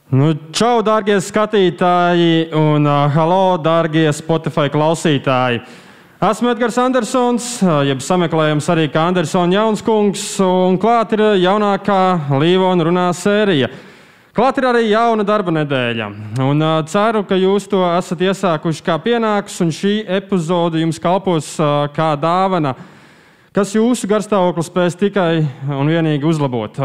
Čau, dārgie skatītāji, un halo, dārgie Spotify klausītāji. Esmu Edgars Andersons, jeb sameklējams arī kā Andersona Jaunskungs, un klāt ir jaunākā Līvona runā sērija. Klāt ir arī jauna darba nedēļa, un ceru, ka jūs to esat iesākuši kā pienāks, un šī epizode jums kalpos kā dāvana, kas jūsu garstāvokli spēs tikai un vienīgi uzlabot.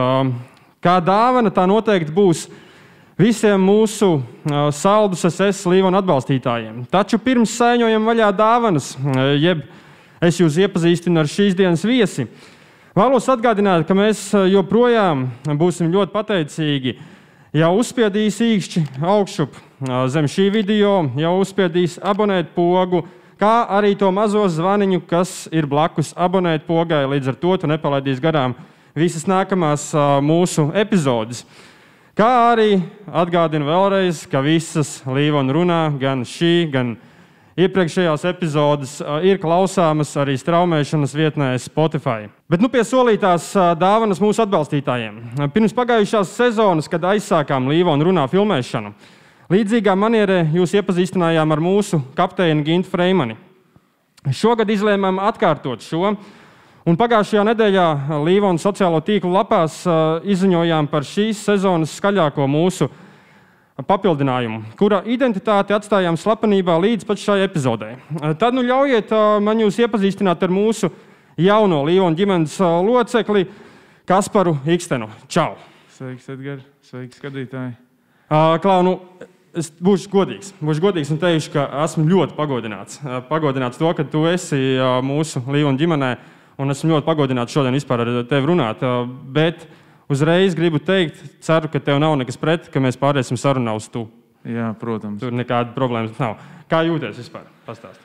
Kā dāvana tā noteikti būs visiem mūsu Saldus SS Līvona atbalstītājiem. Taču pirms saiņojam vaļā dāvanas, jeb es jūs iepazīstinu ar šīs dienas viesi, vēlos atgādināt, ka mēs joprojām būsim ļoti pateicīgi, ja uzspiedīs īkšķi augšup zem šī video, ja uzspiedīs abonēt pogu, kā arī to mazo zvaniņu, kas ir blakus abonēt pogai, līdz ar to tu nepalaidīs garām visas nākamās mūsu epizodes. Kā arī atgādinu vēlreiz, ka visas Līvona runā, gan šī, gan iepriekšējās epizodes ir klausāmas arī straumēšanas vietnē Spotify. Bet pie solītās dāvanas mūsu atbalstītājiem. Pirms pagājušās sezonas, kad aizsākām Līvona runā filmēšanu, līdzīgā manierē jūs iepazīstinājām ar mūsu kapteini Gintu Freimani. Šogad izlēmām atkārtot šo. Un pagājušajā nedēļā Līvona sociālo tīklu lapās izziņojām par šīs sezonas skaļāko mūsu papildinājumu, kura identitāti atstājām slepenībā līdz pat šai epizodē. Tad ļaujiet man jūs iepazīstināt ar mūsu jauno Līvona ģimenes locekli Kasparu Ikstenu. Čau! Sveiks, Edgar! Sveiks, skatītāji! Klau, es būšu godīgs un teikšu, ka esmu ļoti pagodināts. Pagodināts to, ka tu esi mūsu Līvona ģimenē. Un esmu ļoti pagodināts šodien vispār ar tevi runāt, bet uzreiz gribu teikt, ceru, ka tev nav nekas pret, ka mēs pāriesim sarunā uz tu. Jā, protams. Tur nekāda problēmas nav. Kā jūties vispār? Pastāst.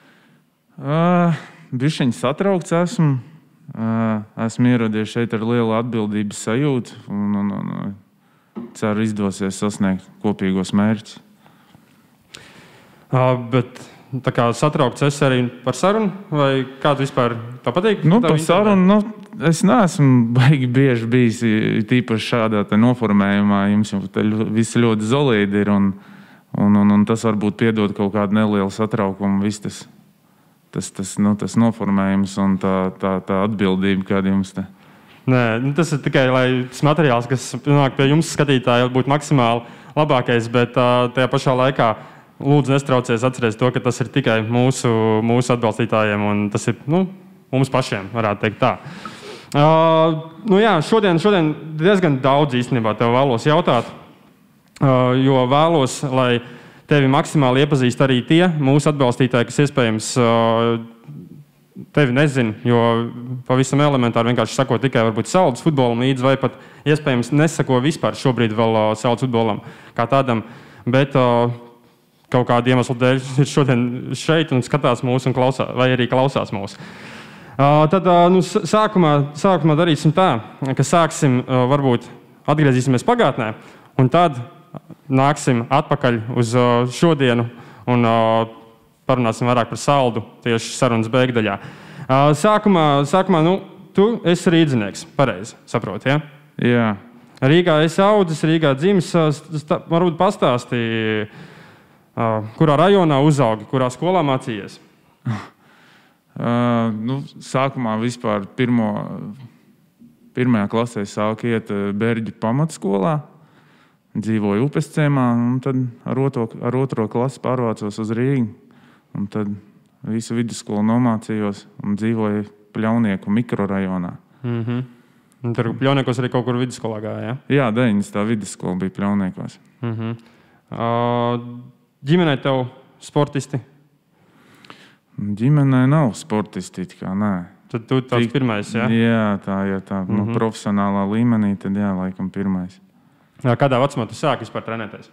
Bišķiņ satraukts esmu. Esmu ieradies šeit ar lielu atbildības sajūtu un ceru izdosies sasniegt kopīgos mērķus. Bet tā kā satraukts es arī par sarunu, vai kādu vispār tā patīk? Par sarunu, es neesmu baigi bieži bijis tīpaši šādā noformējumā. Jums jau viss ļoti zolīdi ir, un tas varbūt piedod kaut kādu nelielu satraukumu. Viss tas noformējums un tā atbildība, kāda jums te. Nē, tas ir tikai, lai tas materiāls, kas nāk pie jums skatītāji, būtu maksimāli labākais, bet tajā pašā laikā lūdzu, nestraucies atcerēties to, ka tas ir tikai mūsu atbalstītājiem, un tas ir mums pašiem, varētu teikt tā. Šodien diezgan daudz īstenībā tev vēlos jautāt, jo vēlos, lai tevi maksimāli iepazīst arī tie mūsu atbalstītāji, kas iespējams tevi nezin, jo pavisam elementāri vienkārši sako tikai varbūt Saldus futbolam līdzi, vai pat iespējams nesako vispār šobrīd vēl Saldus futbolam kā tādam, bet kaut kādu iemeslu dēļ ir šodien šeit un skatās mūs un klausās, vai arī klausās mūs. Tad sākumā darīsim tā, ka sāksim, varbūt atgriezīsimies pagātnē, un tad nāksim atpakaļ uz šodienu un parunāsim vairāk par Saldu tieši sarunas beigdaļā. Sākumā, tu esi rīdzinieks, pareizi, saproti, ja? Jā. Rīgā esi audzis, Rīgā dzimis, varbūt pastāstīji, kurā rajonā uzaugi, kurā skolā mācījies? Sākumā vispār pirmajā klasē sāku iet Berģu pamatskolā, dzīvoju Upesciemā, un tad ar otro klasi pārvācos uz Rīgu. Un tad visu vidusskolu nomācījos un dzīvoju Pļaunieku mikrorajonā. Tur Pļauniekos arī kaut kur vidusskolā gāja, ja? Jā, 9. vidusskola bija Pļauniekos. Ģimenē tev sportisti? Ģimenē nav sportisti, kā nē. Tad tu tāds pirmais, jā? Jā, tā profesionālā līmenī, tad jā, laikam pirmais. Kādā vecumā tu sāki vispār trenēties?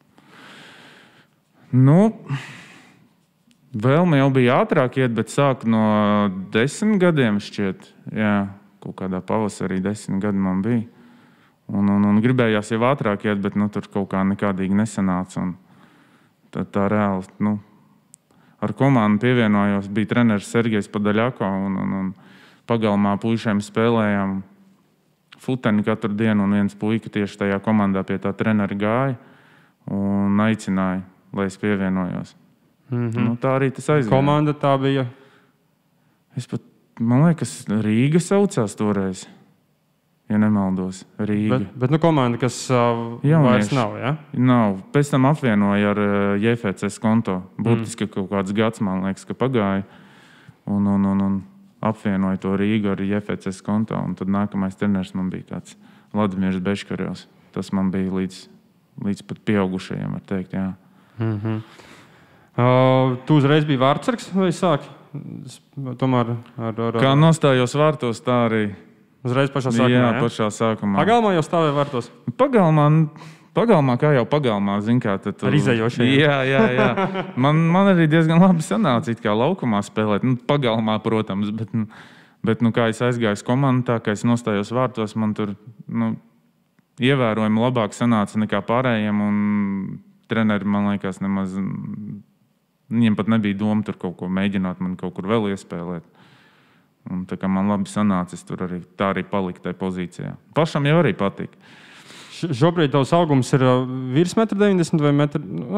Vēlme jau bija ātrāk iet, bet sāku no 10 gadiem šķiet. Jā, kaut kādā pavasarī 10 gadi man bija. Un gribējās jau ātrāk iet, bet tur kaut kā nekādīgi nesanāca. Un tad tā reāli, ar komandu pievienojos, bija treneris Sergejs Padaļako un pagalmā puišiem spēlējām futeni katru dienu, un viens puika tieši tajā komandā pie tā trenera gāja. un aicināja, lai es pievienojos. Nu, tā arī tas aizgāja. Komanda tā bija? Man liekas, Rīga saucās toreiz, ja nemaldos. Rīga. Bet komanda, kas vairs nav, ja? Nav. Pēc tam apvienoja ar JFCS konto. Burtiski kaut kāds gads, man liekas, ka pagāja. Un apvienoja to Rīgu ar JFCS konto. Un tad nākamais treneris man bija tāds Vladimirs Beškarjovs. Tas man bija līdz pat pieaugušajiem, var teikt, jā. Tu uzreiz biji vārtsargs vai sāki? Tomēr Kā nostājos vārtos, tā arī. Uzreiz pašā sākumā, jā? Pašā sākumā. Pagalmā jau stāvēja vārtos? Pagalmā, kā jau pagalmā, zin kā. Ar izējošajiem? Jā. Man arī diezgan labi sanāca, it kā laukumā spēlēt. Pagalmā, protams, bet kā es aizgāju uz komandu, tā kā es nostājos vārtos, man tur ievērojami labāk sanāca nekā pārējiem, un treneri, man liekas, nemaz viņiem pat nebija doma tur kaut ko mēģināt, man kaut kur vēl iespēlēt. Un tā kā man labi sanāca, es tur tā arī paliku tajā pozīcijā. Pašam jau arī patīk. Šobrīd tavs augums ir virs 1,90 m vai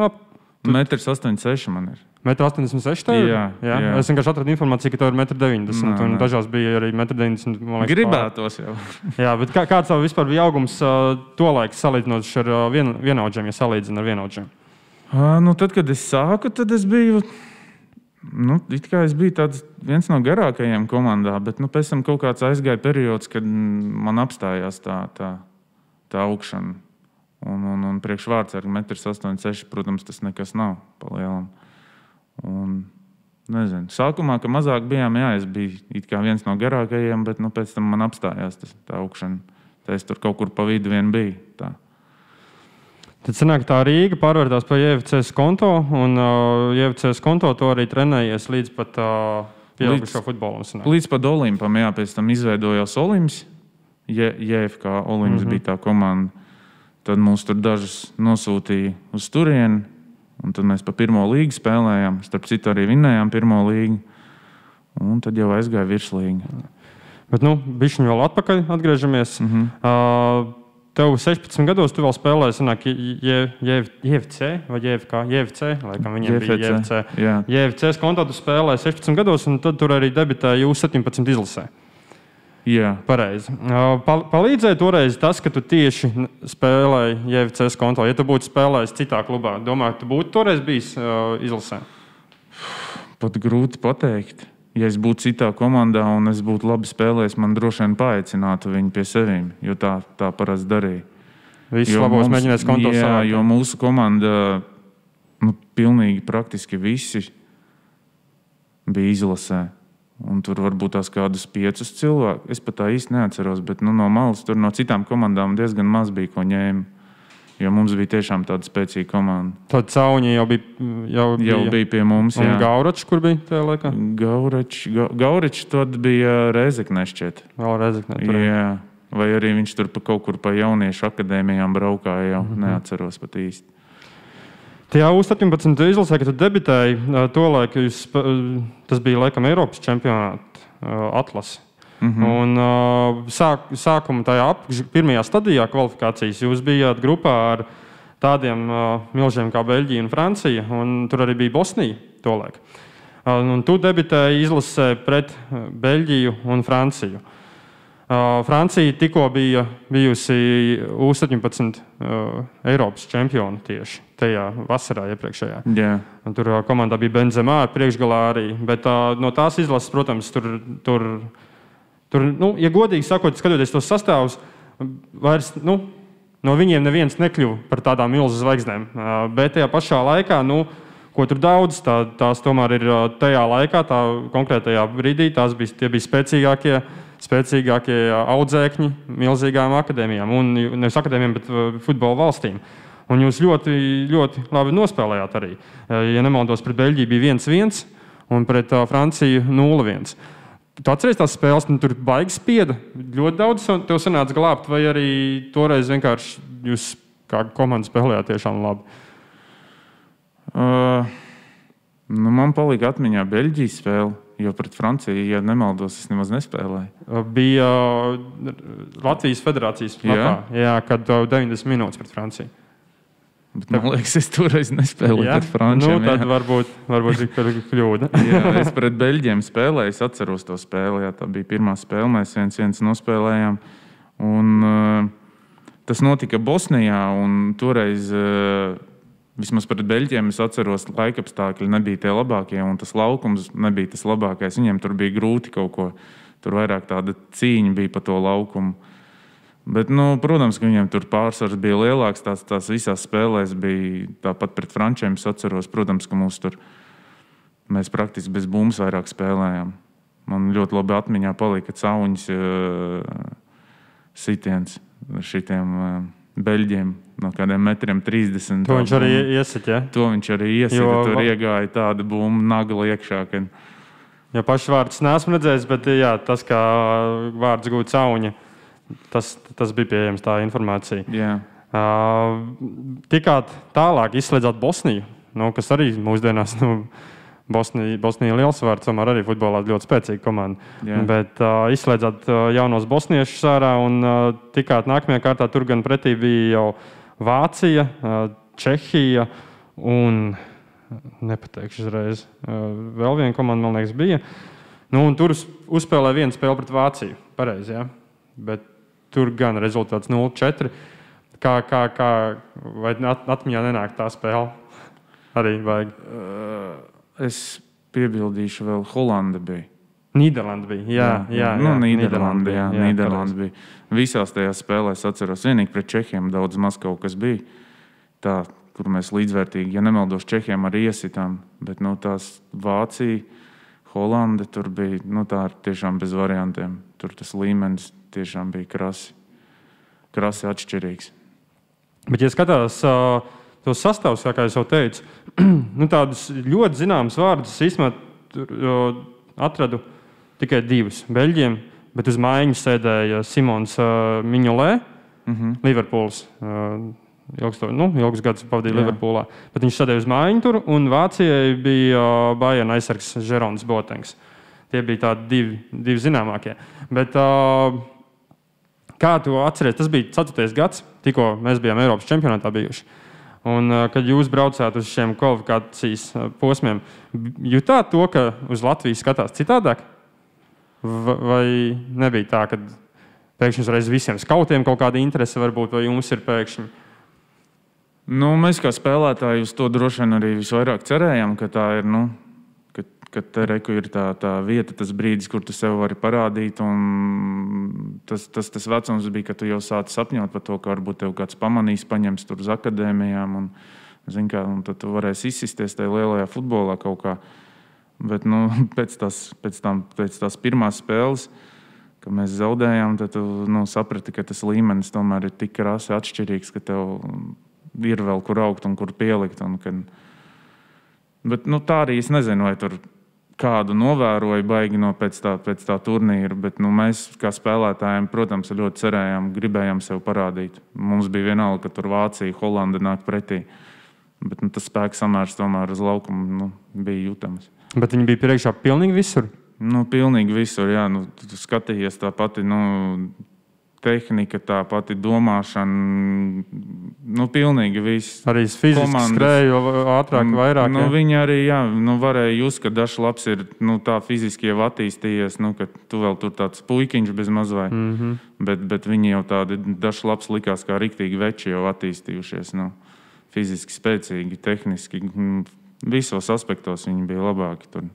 1,86 m man ir. 1,86 m? Jā. Es vienkārši atradu informāciju, ka tev ir 1,90 m, un dažās bija arī 1,90 m. Gribētos jau. Jā, bet kāds tev vispār bija augums tolaik salīdzinot ar vienaudžiem, ja salīdzina ar vienaudžiem? Tad, kad es sāku, tad es biju, es biju viens no garākajiem komandā, bet pēc tam kaut kāds aizgāja periods, kad man apstājās tā augšana. Un priekš vārtsargu 1,86 m, protams, tas nekas nav pa lielam. Un, nezinu, sākumā, ka mazāk bijām, jā, es biju it kā viens no garākajiem, bet pēc tam man apstājās tā augšana. Tā es tur kaut kur pa vidu vien biju. Tā. Tad sanāk, tā Rīga pārvērtās pa JFCS konto, un JFCS konto to arī trenējies līdz pat pieaugušo futbolam. Līdz pat Olimpam, jā, pēc tam izveidojās Olimps. JFK Olimps bija tā komanda. Tad mūs tur dažus nosūtīja uz turieni, un tad mēs pa pirmo līgu spēlējām. Starp citu arī vinnējām pirmo līgu, un tad jau aizgāja virslīga. Bet, bišķiņ vēl atpakaļ atgriežamies. Tev 16 gados tu vēl spēlēji, sanāk, JFC vai JFK? JFC, laikam viņiem bija JFC. JFCS kontā tu spēlēji 16 gados, un tad tur arī debitēji U17 izlasē. Jā. Pareizi. Palīdzēja toreiz tas, ka tu tieši spēlēji JFCS kontā. Ja tu būtu spēlējis citā klubā, domāju, tu būtu toreiz bijis izlasē? Pat grūti pateikt. Ja es būtu citā komandā un es būtu labi spēlējis, man droši vien paaicinātu viņu pie sevīm, jo tā parasti darīja. Visus labos mēģinās kontos savā. Jā, jo mūsu komanda, pilnīgi praktiski visi bija izlasē. Un tur varbūt tās kādus 5 cilvēkus. Es pat tā īsti neatceros, bet no malas tur no citām komandām diezgan maz bija ko ņēma. Jo mums bija tiešām tāda spēcīga komanda. Tad Cauņi jau bija pie mums. Un Gauračs, kur bija tajā laikā? Gauračs tad bija Rēzeknē šķiet. Vēl Rēzeknē. Jā. Vai arī viņš tur kaut kur pa jauniešu akadēmijām braukāja jau. Neatceros pat īsti. Tajā U17 izlasē, kad tu debitēji, tolaik tas bija laikam Eiropas čempionāta atlase. Un sākuma tajā pirmajā stadijā kvalifikācijas jūs bijāt grupā ar tādiem milžiem kā Beļģija un Francija, un tur arī bija Bosnija tolaik. Un tu debitēji izlasē pret Beļģiju un Franciju. Francija tikko bija bijusi U17 Eiropas čempioni tieši tajā vasarā iepriekšējā. Yeah. Un tur komandā bija Benzemā priekšgalā arī, bet no tās izlases, protams, tur, ja godīgi sakot, skatoties tos sastāvus, vairs, no viņiem neviens nekļuva par tādām milzu zvaigznēm. Bet tajā pašā laikā, ko tur daudz, tās tomēr ir tajā laikā, tā konkrētajā brīdī, tie bija spēcīgākie audzēkņi milzīgām akadēmijām, un nevis akadēmijām, bet futbola valstīm. Un jūs ļoti, ļoti labi nospēlējāt arī. Ja nemaldos, pret Beļģiju bija 1-1, un pret Franciju 0-1. Tu atceries tās spēles, tur baigi spieda, ļoti daudz tev sanāca glābt, vai arī toreiz vienkārši jūs kā komanda spēlējāt tiešām labi? Man palika atmiņā Beļģijas spēle, jo pret Franciju, ja nemaldos, es nemaz nespēlēju. Bija Latvijas federācijas lapā, jā, kad 90 minūtes pret Franciju. Bet, man liekas, es toreiz nespēlēju pret frančiem. Tad varbūt ir kļūda. Jā, es pret beļģiem spēlēju, es atceros to spēli. Jā, tā bija pirmā spēle, mēs 1-1 nospēlējām. Un tas notika Bosnijā, un toreiz vismaz pret beļģiem es atceros, laikapstākļi nebija tie labākie, un tas laukums nebija tas labākais. Viņiem tur bija grūti kaut ko, tur vairāk tāda cīņa bija pa to laukumu. Bet, protams, ka viņiem tur pārsvars bija lielāks. Tās visās spēlēs bija tāpat pret frančiem. Es atceros, protams, ka mēs praktiski bez bumbas vairāk spēlējām. Man ļoti labi atmiņā palika Cauņas sitiens ar šitiem beļģiem no kādiem 1,30 m. To viņš arī iesit, ja? To viņš arī iesit, tur iegāja tāda bumba nagla iekšā. Ja pašs vārds neesmu redzējis, bet jā, tas, kā vārds gūt Cauņa, tas bija pieejams, tā informācija. Jā. Tikāt tālāk izslēdzāt Bosniju, kas arī mūsdienās, Bosnija liels vārds, tomēr arī futbolā ļoti spēcīga komanda. Jā. Bet izslēdzāt jaunos bosniešus ārā un tikāt nākamajā kārtā tur gan pretī bija jau Vācija, Čehija un, nepateikšu uzreiz, vēl viena komanda, man liekas, bija. Un tur uzspēlēja vienu spēli pret Vāciju, pareizi, jā? Bet tur gan rezultāts 0-4. Vai atmiņā nenāk tā spēle? Arī vajag. Es piebildīšu vēl, Holanda bija. Nīderlanda bija, jā. Nīderlanda bija. Visās tajās spēlēs atceros, vienīgi pret Čehiem daudz maz kaut kas bija. Tā, kur mēs līdzvērtīgi, ja nemaldos, Čehiem arī iesitām. Bet tās Vācija, Holanda, tur bija, tā ir tiešām bez variantiem. Tur tas līmenis tiešām bija krasi atšķirīgs. Bet, ja skatās tos sastāvus, kā es jau teicu, tādus ļoti zināmus vārdus īstenībā atradu tikai divus beļģiem, bet uz mājiņas sēdēja Simons Miņolē, Liverpools. Ilgus gadus pavadīja Liverpoolā. Bet viņš sēdēja uz mājiņu tur, un Vācijai bija Bayern aizsargs Žerons Botengs. Tie bija tādi divi zināmākie. Bet kā tu atceries, tas bija 4. gads, tikko mēs bijām Eiropas čempionātā bijuši. Un, kad jūs braucāt uz šiem kvalifikācijas posmiem, jutāt to, ka uz Latviju skatās citādāk? Vai nebija tā, ka pēkšņi uzreiz visiem skautiem kaut kāda interese varbūt, vai jums ir pēkšņi? Mēs kā spēlētāji uz to droši vien arī visvairāk cerējām, ka tā ir, ka te reku ir tā vieta, tas brīdis, kur tu sev vari parādīt. Un tas vecums bija, ka tu jau sāci sapņot par to, ka varbūt tev kāds pamanīs, paņems tur uz akadēmijām. Un tad tu varēsi izsisties tajā lielajā futbolā kaut kā. Bet pēc tās pirmās spēles, kad mēs zaudējām, tad tu saprati, ka tas līmenis tomēr ir tik krasi atšķirīgs, ka tev ir vēl kur augt un kur pielikt. Bet tā arī es nezinu, vai tur kādu novēroju baigi pēc tā turnīra, bet mēs kā spēlētājiem, protams, ļoti cerējām, gribējām sev parādīt. Mums bija vienalga, ka tur Vācija, Holanda nāk pretī, bet tas spēka samērs tomēr uz laukumu bija jutams. Bet viņi bija priekšā pilnīgi visur? Pilnīgi visur, jā. Tu skatījies tā pati, tehnika, tā pati domāšana, pilnīgi viss. Arī fiziski skrēja ātrāk, vairāk. Viņi arī, varēja just, ka Dašs Labs ir tā fiziski jau attīstījies, ka tu vēl tur tāds puikiņš bez mazvai. Bet viņi jau tādi Dašs Labs likās kā riktīgi veči jau attīstījušies. Fiziski spēcīgi, tehniski, visos aspektos viņi bija labāki tur.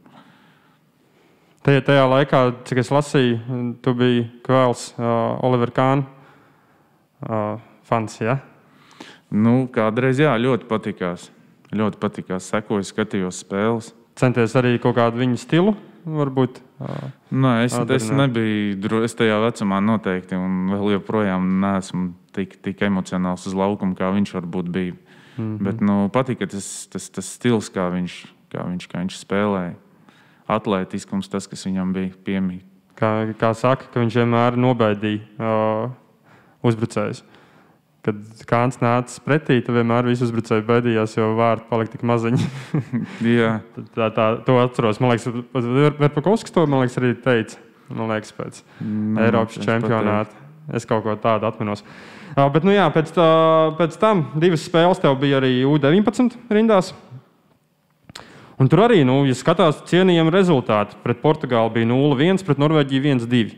Tajā laikā, cik es lasīju, tu biji Kvēls Oliver Kāna fans, ja? Kādreiz, jā, ļoti patikās. Ļoti patikās. Sekoju, skatījos spēles. Centies arī kaut kādu viņa stilu, varbūt? Nē, es nebiju, es tajā vecumā noteikti, un vēl joprojām neesmu tik emocionāls uz laukumu, kā viņš varbūt bija. Bet, patika tas stils, kā viņš spēlēja. Atlētiskums, tas, kas viņam bija piemīt. Kā saka, ka viņš vienmēr nobaidīja uzbrucējus. Kad Kāns nāca pretī, tad vienmēr visi uzbrucēji baidījās, jo vārti palika tik maziņi. Jā. To atceros. Man liekas, Verpakovskis to, arī teica. Man liekas, pēc Eiropas čempionāta. Es kaut ko tādu atminos. Bet, nu jā, pēc tam 2 spēles tev bija arī U19 rindās. Un tur arī, ja skatās cienījami rezultāti, pret Portugāli bija 0-1, pret Norvēģiju 1-2.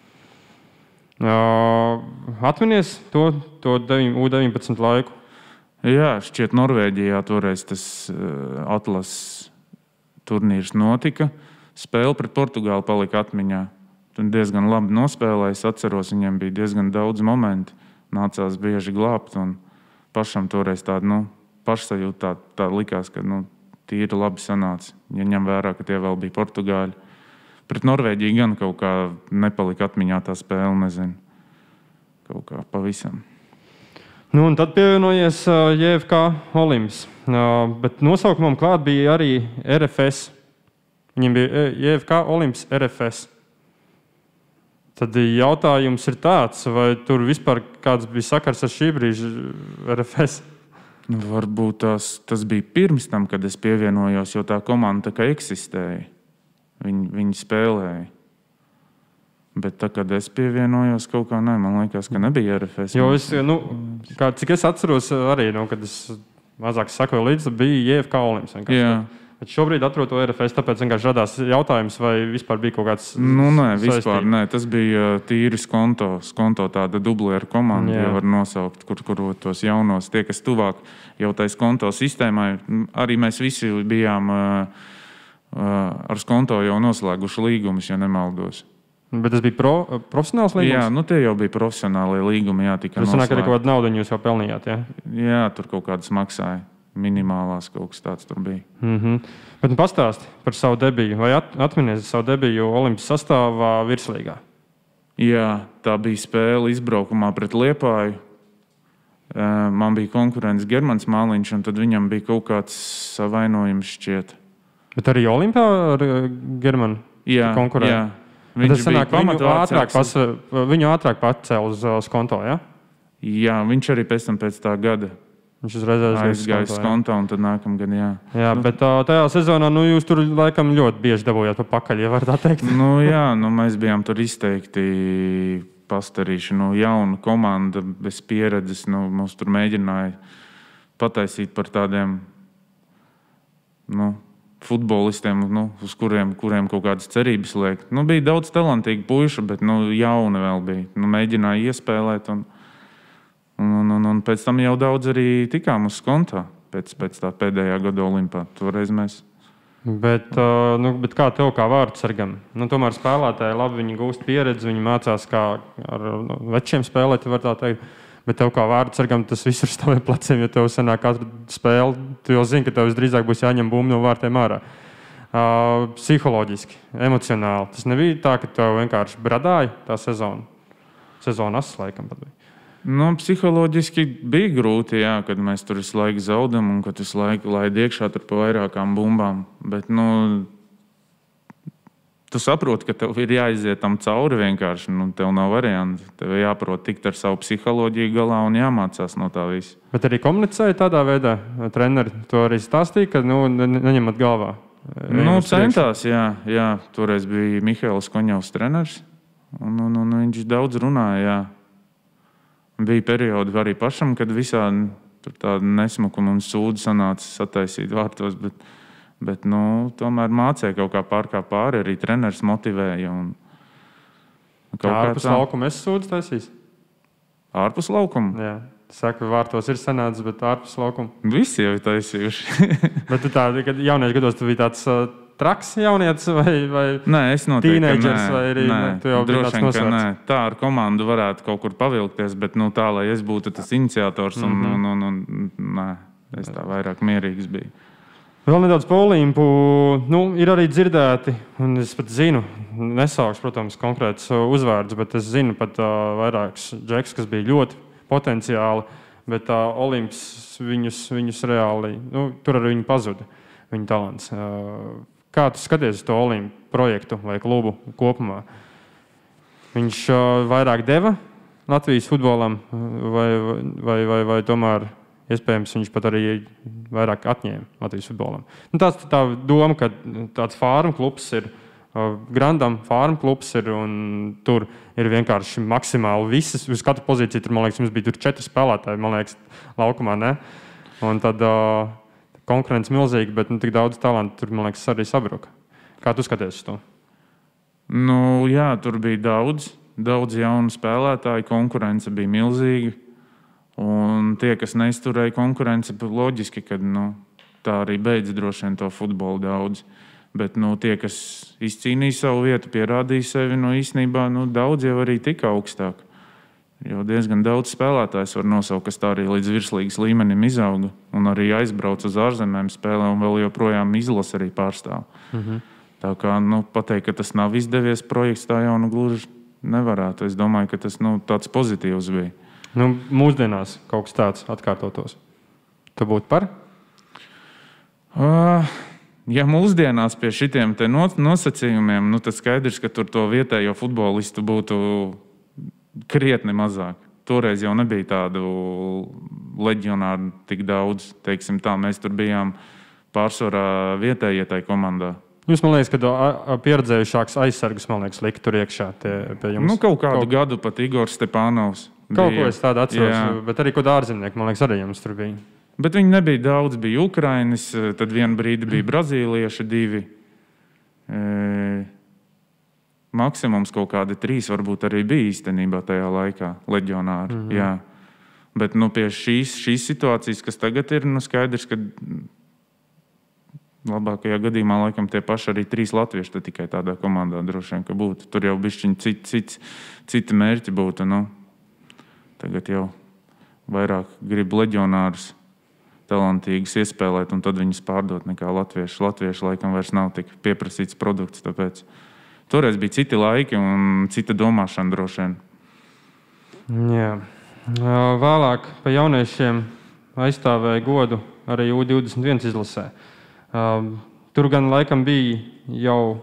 Atminies to U19 laiku? Jā, šķiet Norvēģijā toreiz tas atlases turnīrs notika. Spēle pret Portugāli palika atmiņā. Tur diezgan labi nospēlēja. Es atceros, viņiem bija diezgan daudz momentu. Nācās bieži glābt. Un pašam toreiz tāda pašsajūta tā likās, ka tīri labi sanāca. Ja ņem vērā, ka tie vēl bija Portugāļi. Pret Norvēģiju gan kaut kā nepalika atmiņā tā spēle, nezinu. Kaut kā pavisam. Un tad pievienojies JFK Olimps. Bet nosaukumam klāt bija arī RFS. Viņiem bija JFK Olimps RFS. Tad jautājums ir tāds, vai tur vispār kāds bija sakars ar šī brīža RFS? Varbūt tas bija pirms tam, kad es pievienojos, jo tā komanda tā kā eksistēja. Viņi spēlēja. Bet tā, kad es pievienojos, kaut kā man liekas, ka nebija RFS. Jo cik es atceros arī, kad es mazāk sakoju līdzi, bija JFK Olimps. Bet šobrīd atrod to RFS, tāpēc vienkārši radās jautājums, vai vispār bija kaut kāds nē, vispār nē. Tas bija tīri skonto tāda dublieru komanda, ja var nosaukt, kur tos jaunos, tie, kas tuvāk jau tai skonto sistēmai. Arī mēs visi bijām ar skonto jau noslēguši līgumus, ja nemaldos. Bet tas bija profesionāls līgums? Jā, tie jau bija profesionālie līgumi, tika noslēgti. Tas sanāk, arī kaut kādu naudu jūs jau pelnījāt, jā? Jā, tur kaut kādas maksāja. Minimālās kaut kas tāds tur bija. Bet pastāsti par savu debiju. Vai atminies savu debiju Olimpas sastāvā virslīgā? Jā, tā bija spēle izbraukumā pret Liepāju. Man bija konkurents Germans Māliņš, un tad viņam bija kaut kāds savainojums šķiet. Bet arī Olimpā ar Germanu konkurētu? Jā. Tas sanāk, viņu ātrāk pacēla uz konto, jā? Jā, viņš arī pēc tā gada. Viņš uzreiz aizgāja uz konto, un tad nākamgad, jā. Jā, bet tajā sezonā jūs tur laikam ļoti bieži dabūjāt pa pakaļ, ja var tā teikt. Mēs bijām tur izteikti pastarīši. Jauna komanda bez pieredzes. Mums tur mēģināja pataisīt par tādiem futbolistiem, uz kuriem kaut kādas cerības liek. Bija daudz talantīgu puišu, bet jauni vēl bija. Mēģināja iespēlēt un pēc tam jau daudz arī tikām uz konta pēc tā pēdējā gada Olimpā. Toreiz mēs. Bet kā tev kā vārdsargam? Tomēr spēlētāji labi, viņi gūst pieredzi, viņi mācās kā ar večiem spēlēt, var tā teikt. Bet tev kā vārdsargam tas viss ir uz taviem pleciem, jo tev sanāk katru spēli, tu jau zini, ka tev visdrīzāk būs jāņem bumbu no vārtiem ārā. Psiholoģiski, emocionāli. Tas nebija tā, ka tev vienkārši bradāja tā sezona. Sezona asas laikam pat bija. Psiholoģiski bija grūti, jā, kad mēs tur visu laiku zaudam un kad visu laiku laid iekšā tur pa vairākām bumbām. Bet, tu saproti, ka tev ir jāiziet tam cauri vienkārši. Tev nav variantu. Tev jāprot tikt ar savu psiholoģiju galā un jāmācās no tā visa. Bet arī komunicēja tādā veidā? Treneri to arī stāstīja, ka neņemat galvā? Centās, jā. Toreiz bija Mihails Koņevs treneris. Un viņš daudz runāja, jā. Bija periodi arī pašam, kad visādi tādu nesmukumu un sūdu sanāca sataisīt vārtos, bet tomēr mācīja kaut kā pārkāpt pāri, arī treneris motivēja. Ārpus laukuma esi sūdus taisījis? Ārpus laukuma? Jā. Saka, vārtos ir sanācis, bet ārpus laukuma? Visi jau ir taisījuši. Bet tu kad jauniešu gados tu biji tāds traks jaunietis vai nē, es noteikti tīneidžers vai arī tu jau biji tāds nosvērts? Nē, tā ar komandu varētu kaut kur pavilkties, bet tā, lai es būtu tas iniciators nē, es tā vairāk mierīgs biju. Vēl nedaudz par Olimpu. Ir arī dzirdēti, un es pat zinu, nesaukšu, protams, konkrētus uzvārdus, bet es zinu pat vairākus džekus, kas bija ļoti potenciāli, bet Olimps viņus reāli, tur arī viņi pazuda, viņa talants. Kā tu skaties uz to Olimpu projektu vai klubu kopumā? Viņš vairāk deva Latvijas futbolam vai tomēr iespējams viņš pat arī vairāk atņēma Latvijas futbolam? Tā doma, ka tāds fārmu klubs ir Grandam farm klubs ir, un tur ir vienkārši maksimāli visas. Uz katru pozīciju tur, man liekas, mums bija 4 spēlētāji, man liekas, laukumā, ne? Un tad konkurence milzīga, bet tik daudz talantu tur, man liekas, arī sabruka. Kā tu skaties uz to? Nu, jā, tur bija daudz jaunu spēlētāju, konkurence bija milzīga. Un tie, kas neizturēja konkurence, loģiski, ka tā arī beidz droši vien to futbolu daudz. Bet tie, kas izcīnīja savu vietu, pierādīja sevi, īstenībā daudz jau arī tika augstāk. Jo diezgan daudz spēlētājs var nosaukt, kas tā arī līdz virslīgas līmenim izauga un arī aizbrauc uz ārzemēm spēlē un vēl joprojām izlase arī pārstāv. Tā kā pateikt, ka tas nav izdevies projekts, tā jau gluži nevarētu. Es domāju, ka tas tāds pozitīvs bija. Mūsdienās kaut kas tāds atkārtotos. Tu būtu par? Ja mūsdienās pie šitiem te nosacījumiem, tad skaidrs, ka tur to vietējo futbolistu būtu krietni mazāk. Toreiz jau nebija tādu leģionāru tik daudz. Teiksim tā, mēs tur bijām pārsvarā vietējie tai komandā. Jūs, man liekas, ka pieredzējušāks aizsargus, man liekas, lika tur iekšā pie jums. Kaut kādu gadu pat Igors Stepānovs. Kaut ko es tādu atceros, bet arī kaut ārzemnieki, man liekas, arī jums tur bija. Bet viņi nebija daudz, bija Ukrainis, tad vienu brīdi bija brazīlieši 2. Maksimums kaut kādi 3 varbūt arī bija īstenībā tajā laikā, leģionāri. Jā. Bet pie šīs situācijas, kas tagad ir, skaidrs, ka labākajā gadījumā laikam tie paši arī 3 latvieši tikai tādā komandā droši vien, ka būtu. Tur jau bišķiņ citi mērķi būtu. Tagad jau vairāk grib leģionārus talantīgus iespēlēt un tad viņus pārdot nekā latvieši. Latvieši laikam vairs nav tik pieprasīts produkts, tāpēc toreiz bija citi laiki un cita domāšana droši vien. Jā. Vēlāk pa jauniešiem aizstāvēja godu arī U21 izlasē. Tur gan laikam bija jau,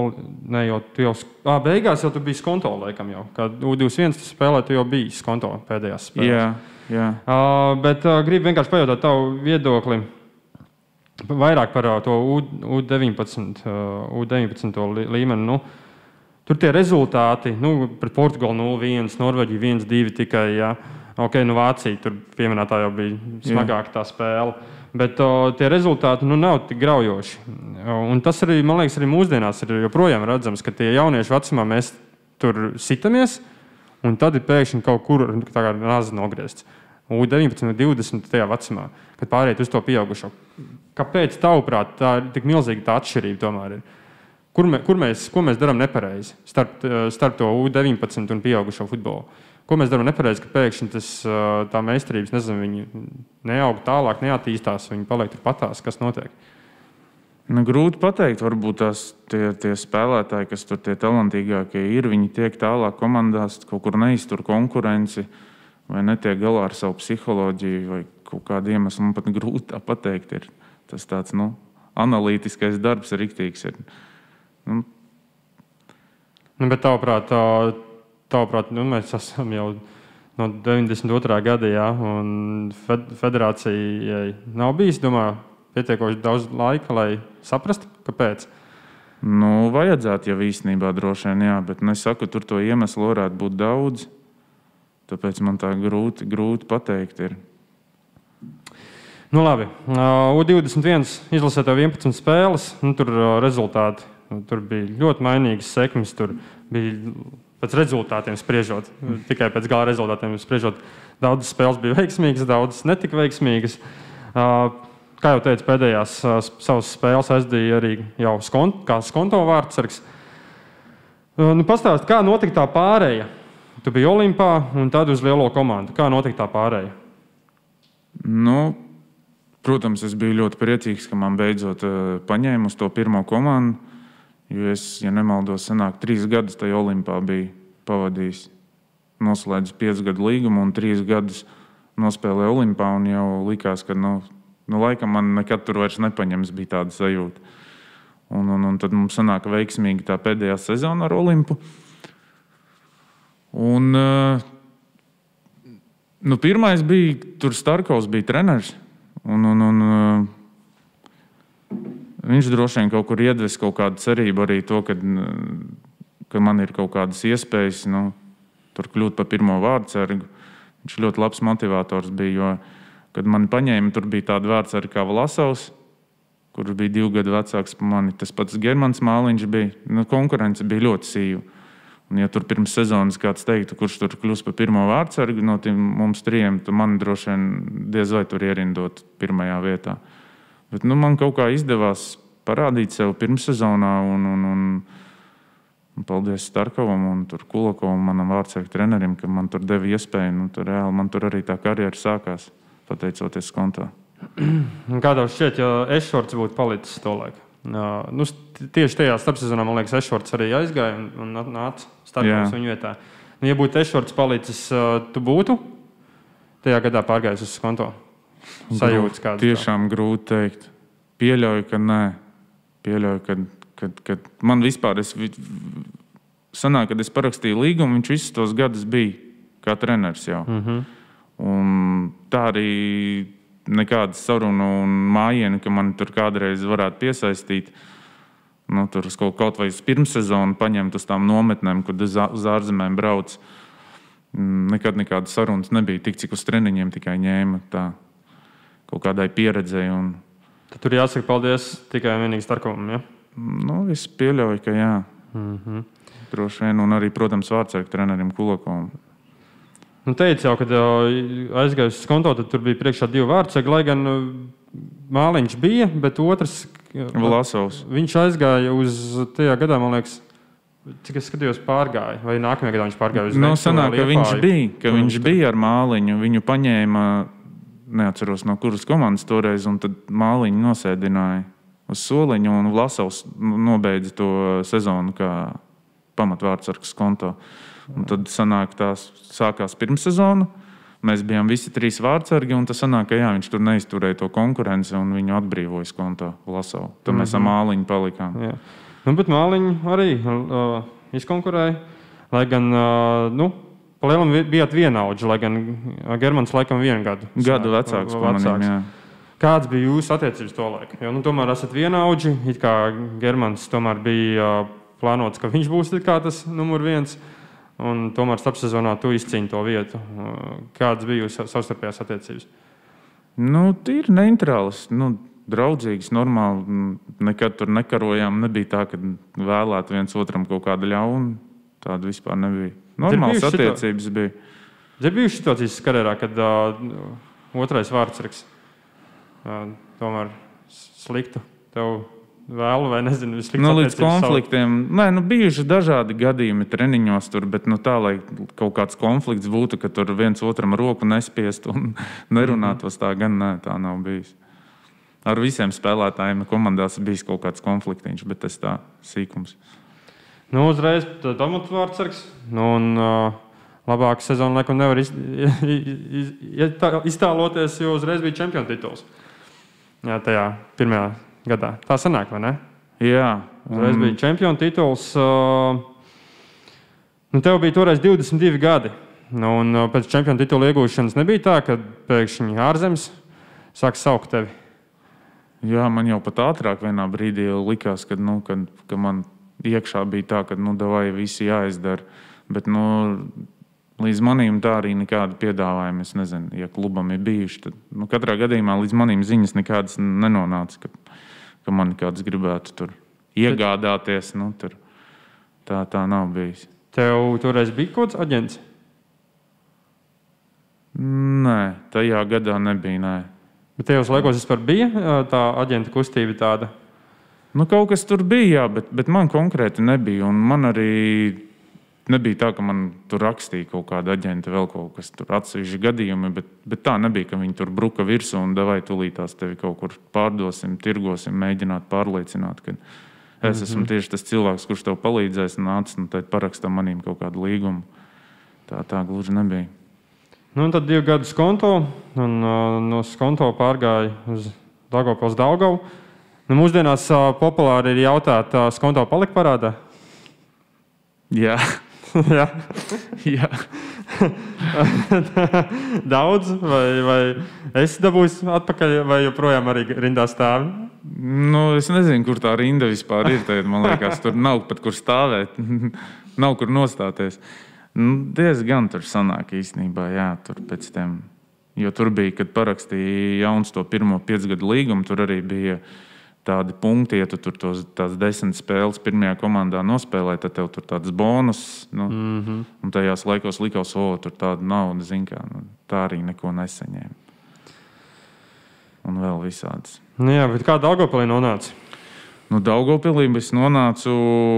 beigās jau tu biji skonto laikam jau. Kā U21 spēlē, tu jau biji skonto pēdējās spēlēs. Jā. Bet gribu vienkārši pajautāt tavu viedokli vairāk par to U19 līmeni. Tur tie rezultāti, pret Portugālu 0-1, Norvēģiju 1-2 tikai, jā. Vācija tur pieminētā jau bija smagāka tā spēle. Bet tie rezultāti nav tik graujoši. Un tas arī, man liekas, arī mūsdienās ir joprojām redzams, ka tie jaunieši vecumā mēs tur sitamies, un tad ir pēkšņi kaut kur tā kā nāzi nogriezts. U19, 20 tajā vecumā, kad pāriet uz to pieaugušo. Kāpēc, tavuprāt, tā ir tik milzīga tā atšķirība tomēr ir? Ko mēs darām nepareizi starp to U19 un pieaugušo futbolu? Ko mēs darām nepareizi, ka pēkšņi tā meistarības, viņi neaug tālāk, neattīstās, viņi paliek tur patās, kas notiek? Grūti pateikt, varbūt tie spēlētāji, kas tur tie talantīgākie ir, viņi tiek tālāk komandās, kaut kur neiztur konkurenci, vai netiek galā ar savu psiholoģiju, vai kaut kādu iemeslu. Man pat grūti tā pateikt. Ir tas tāds, analītiskais darbs riktīgs ir. Bet tavuprāt, mēs esam jau no 92. gada, jā, un federācijai nav bijis, domāju, pietiekoši daudz laika, lai saprastu, kāpēc. Vajadzētu jau īstenībā droši vien, jā, bet es saku, tur to iemeslu varētu būt daudz. Tāpēc man tā grūti pateikt ir. Labi. U21 izlasē tev 11 spēles. Tur rezultāti. Tur bija ļoti mainīgas sekmes. Tur bija pēc rezultātiem spriežot. Tikai pēc gala rezultātiem spriežot. Daudzas spēles bija veiksmīgas, daudzas netika veiksmīgas. Kā jau teicu, pēdējās savas spēles aizdīja arī jau kā skonto vārdsargs. Pastāst, kā notika tā pārēja? Tu biji Olimpā un tad uz lielo komandu. Kā notika tā pārēja? Protams, es biju ļoti priecīgs, ka man beidzot paņēma uz to pirmo komandu. Jo es, ja nemaldos, sanāk 3 gadus tajā Olimpā biju pavadījis. Noslēdzu 5 gadu līgumu un 3 gadus nospēlēju Olimpā. Un jau likās, ka laikam man nekad tur vairs nepaņems, bija tāda sajūta. Un tad mums sanāk veiksmīgi tā pēdējā sezona ar Olimpu. Un pirmais bija, tur Starkovs bija treneris. viņš droši vien kaut kur iedves kaut kādu cerību arī to, ka man ir kaut kādas iespējas tur kļūt par pirmo vārdsargu. Viņš ļoti labs motivators bija, jo, kad mani paņēma, tur bija tāda vārdsarga kā Vlasovs, kurš bija 2 gadu vecāks par mani. Tas pats Germans Māliņš bija. Konkurence bija ļoti sīva. Un, ja tur pirms sezonas kāds teiktu, kurš tur kļūs par pirmo vārdsargu no mums 3, tad man droši vien diez vai tur ierindot pirmajā vietā. Bet man kaut kā izdevās parādīt sev pirmssezonā un paldies Starkovam un Kulakovam, manam vārdsargu trenerim, ka man tur deva iespēju. Tur reāli man tur arī tā karjera sākās, pateicoties Skonto. Kā tev šķiet, ja Ešvorts būtu palicis to laiku? Tieši tajā starpsezonā, man liekas, Ešvorts arī aizgāja un nāca Starkovs viņu vietā. Ja būtu Ešvorts palicis, tu būtu tajā gadā pārgājis uz Skonto? Sajūtas kādas? Tiešām grūti teikt. Pieļauju, ka nē. Pieļauju, ka man vispār sanāk, kad es parakstīju līgumu, viņš visus tos gadus bija kā treneris jau. Un tā arī nekādas sarunu un mājienu, ka man tur kādreiz varētu piesaistīt. Tur kaut vai uz pirmssezonu paņemt uz tām nometnēm, kur uz ārzemēm brauc. Nekādas sarunas nebija, tik cik uz treniņiem tikai ņēma tā kaut kādai pieredzei. Tad tur jāsaka paldies tikai vienīgi Starkovam, ja? Es pieļauju, ka jā. Droši vien, un arī, protams, vārdsargu trenerim Kulakovam. Teici jau, kad aizgāju uz Skonto, tad tur bija priekšā 2 vārdsargi, lai gan Māliņš bija, bet otrs Vlasovs. Viņš aizgāja uz tajā gadā, man liekas, cik es skatījos, pārgāja, vai nākamajā gadā viņš pārgāja uz sanāk, ka viņš bija ar Māliņu, viņu paņēma, neatceros no kuras komandas toreiz, un tad Māliņu nosēdināja uz soliņu, un Vlasovs nobeidza to sezonu kā pamatvārdsargs Skonto. Un tad sanāk, sākās pirmssezona. Mēs bijām visi 3 vārdsargi, un tas sanāk, ka viņš tur neizturēja to konkurenci, un viņu atbrīvoja Skonto Vlasovu. Tad mēs ar Māliņu palikām. Jā. Bet Māliņu arī izkonkurēja, lai gan, pa lielam bijāt vienaudži, lai gan Germans laikam 1 gadu. Gadu vecāks par maniem, jā. Kāds bija jūsu attiecības to laiku? Jo, tomēr esat vienaudži, it kā Germans tomēr bija plānots, ka viņš būs kā tas numur 1. Un tomēr starpsezonā tu izcīni to vietu. Kādas bija jūsu savstarpējās attiecības? Tīri neitrālas, draudzīgas, normāli. Nekad tur nekarojām. Nebija tā, ka vēlētu viens otram kaut kādu ļaunu. Tāda vispār nebija. Normālas attiecības bija. Ir bijušas situācijas karjerā, kad otrais vārdsargs tomēr sliktu tev vēlu, vai nezinu, līdz konfliktiem. Bijuši dažādi gadījumi treniņos tur, bet tā, lai kaut kāds konflikts būtu, ka tur viens otram roku nespiest un nerunātos, tā gan nē, tā nav bijis. Ar visiem spēlētājiem komandās bijis kaut kāds konfliktiņš, bet tas tā sīkums. Uzreiz pamatvārdsargs, un labāka sezona laikam nevar iztēloties, jo uzreiz bija čempionu tituls. Jā, tajā pirmajā gadā. Tā sanāk, vai ne? Jā. Uzreiz bija čempionu tituls. Tev bija toreiz 22 gadi. Un pēc čempionu titula iegūšanas nebija tā, ka pēkšņi ārzemes sāk saukt tevi? Jā, man jau pat ātrāk vienā brīdī likās, ka man iekšā bija tā, ka davai visi jāizdara. Bet līdz manīm tā arī nekāda piedāvājuma. Es nezinu, ja klubam ir bijuši, tad katrā gadījumā līdz manīm ziņas nekādas nenonāca, ka man kāds gribētu tur iegādāties. Tā nav bijis. Tev toreiz bija kaut kāds aģents? Nē, tajā gadā nebija, nē. Bet tajos laikos vispār bija tā aģenta kustība tāda? Kaut kas tur bija, jā, bet man konkrēti nebija. Un man arī nebija tā, ka man tur rakstīja kaut kāda aģenta, vēl kaut kas tur atsevišķi gadījumi, bet tā nebija, ka viņi tur bruka virsū un davai tulītās tevi kaut kur pārdosim, tirgosim, mēģināt pārliecināt, ka es esmu tieši tas cilvēks, kurš tev palīdzēs un nāc, tad parakstā manīm kaut kādu līgumu. Tā gluži nebija. Tad 2 gadu Skonto, un no Skonto pārgāja uz Daugavpils Daugavu. Mūsdienās populāri ir jautāt, Skonto palika parādā? Jā. Jā. Jā. Daudz, vai esi dabūjis atpakaļ, vai joprojām arī rindā stāvi? Nu, es nezinu, kur tā rinda vispār ir. Tagad, man liekas, tur nav pat kur stāvēt. Nav kur nostāties. Nu, diezgan tur sanāk īstenībā, jā, tur pēc tiem. Jo tur bija, kad parakstīja Jauns to pirmo 5 gadu līgumu, tur arī bija tādi punkti, ja tu tur tās 10 spēles pirmajā komandā nospēlē, tad tev tur tāds bonus, nu, un tajās laikos likās, tur tāda nauda, zin kā, nu, tā arī neko nesaņēma. Un vēl visādas. Nu jā, bet kā Daugavpilī nonāci? Nu, Daugavpilī es nonācu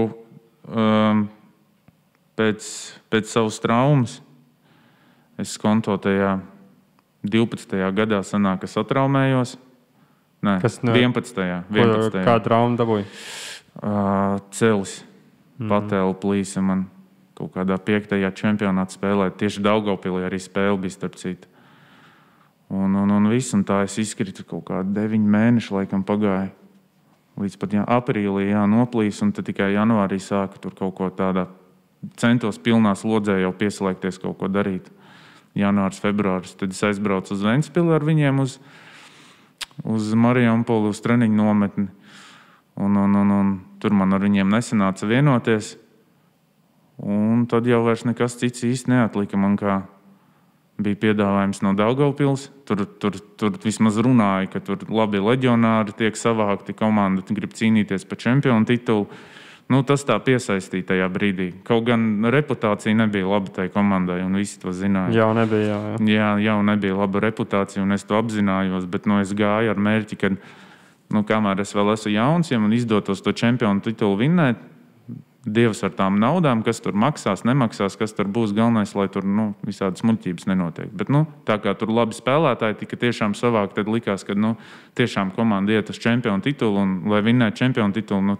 pēc savas traumas. Es konto tajā 12. gadā sanāk, es atraumējos. Nē, 11. Kāda trauma dabūja? Celis. Patēlu plīsa man kaut kādā 5. čempionāta spēlē. Tieši Daugavpilī arī spēle bija starp citu. Un viss, un tā es izkritu kaut kādi 9 mēneši laikam pagāja. Līdz pat aprīlī noplīs, un tad tikai janvārī sāka tur kaut ko tādā. Centos pilnā slodzē jau pieslēgties kaut ko darīt. Janvārs, februāris. Tad es aizbraucu uz Ventspili ar viņiem uz Marijampoli, uz treniņu nometni. Un tur man ar viņiem nesanāca vienoties. Un tad jau vairs nekas cits īsti neatlika. Man kā bija piedāvājums no Daugavpils. Tur vismaz runāja, ka tur labi leģionāri tiek savākti, komanda grib cīnīties par čempionu titulu. Nu, tas tā piesaistīja tajā brīdī. Kaut gan reputācija nebija laba tai komandai, un visi to zināja. Jau nebija, jā. Jā, nebija laba reputācija, un es to apzinājos, bet es gāju ar mērķi, ka, kamēr es vēl esmu jauns, ja man izdotos to čempionu titulu vinnēt, Dievs ar tām naudām, kas tur maksās, nemaksās, kas tur būs galvenais, lai tur visādas muļķības nenotiek. Bet tā kā tur labi spēlētāji tika tiešām savākt, tad likās, ka tiešām komanda iet uz čempionu titulu, un lai vinnētu čempionu titulu,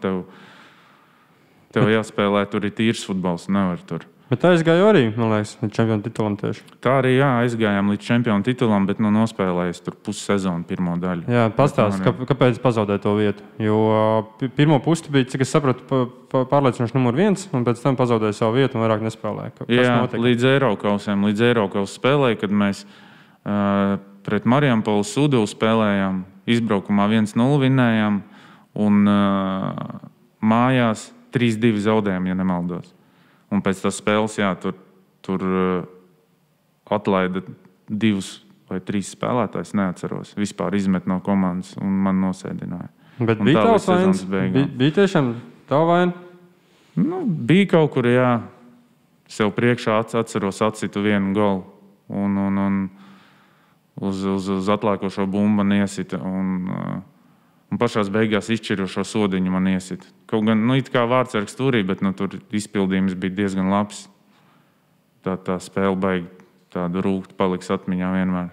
tev jāspēlē, tur ir tīrs futbols, nevar tur. Bet aizgāju arī, man liekas, līdz čempionu titulam tieši. Tā arī, aizgājām līdz čempionu titulam, bet nospēlējis tur pussezonu pirmo daļu. Jā, pastāst, kāpēc pazaudēja to vietu? Jo pirmo pusi bija, cik es sapratu, pārliecinoši numur 1, un pēc tam pazaudēja savu vietu un vairāk nespēlēja. Jā, līdz Eirokausiem spēlēja, kad mēs pret Marijampolu Sūduvu spēlējām, izbraukumā 1-0 vinnējām, un mājās 3-2 zaudējumi, ja nemaldos. Un pēc tās spēles, tur atlaida 2 vai 3 spēlētājus, neatceros. Vispār izmet no komandas un man nosēdināja. Bet bija tavs vainas? Bija tiešām tava vaina? Bija kaut kur, jā. Sev priekšā atceros atsitu 1 golu. Un uz atlēkošo bumbu man iesita. Un pašās beigās izšķirošo sodiņu man iesita. Kaut gan, it kā vārdsargs turī, bet tur izpildījums bija diezgan labs. Tā spēle baigi tādu rūgtu paliks atmiņā vienmēr.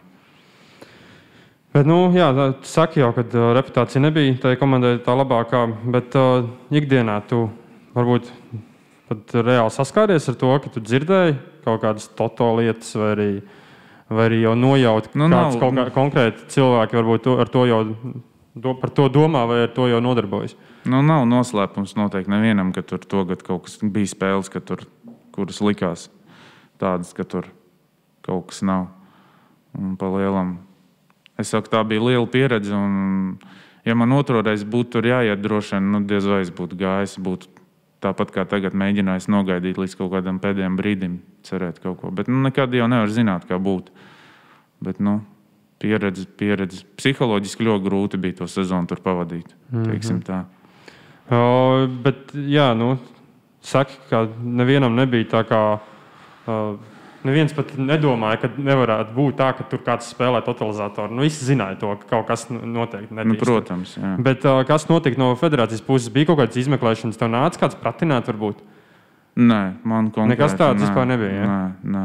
Bet, saki jau, ka reputācija nebija tai komandai tā labākā, bet ikdienā tu varbūt pat reāli saskāries ar to, ka tu dzirdēji kaut kādas toto lietas vai arī jau nojauti, kāds konkrēti cilvēki varbūt ar to jau par to domā vai ar to jau nodarbojas? Nav noslēpums noteikti nevienam, ka tur tagad kaut kas bija spēles, kuras likās tādas, ka tur kaut kas nav. Un pa lielam. Es saku, tā bija liela pieredze, un ja man otroreiz būtu tur jāiet droši vien, diez vai es būtu gājis, būtu tāpat kā tagad mēģinājis nogaidīt līdz kaut kādam pēdējiem brīdim, cerēt kaut ko. Bet nekad jau nevar zināt, kā būtu. Bet, pieredze. Psiholoģiski ļoti grūti bija to sezonu tur pavadīt, teiksim tā. Bet, saki, ka nevienam nebija tā kā, neviens pat nedomāja, ka nevarētu būt tā, ka tur kāds spēlē totalizatoru. Visi zināja to, ka kaut kas noteikti nebija. Protams, jā. Bet kas notika no federācijas puses? Bija kaut kādas izmeklēšanas, tev nāca kāds pratināt varbūt? Nē, man konkrēti. Nekas tāds vispār nebija, ja?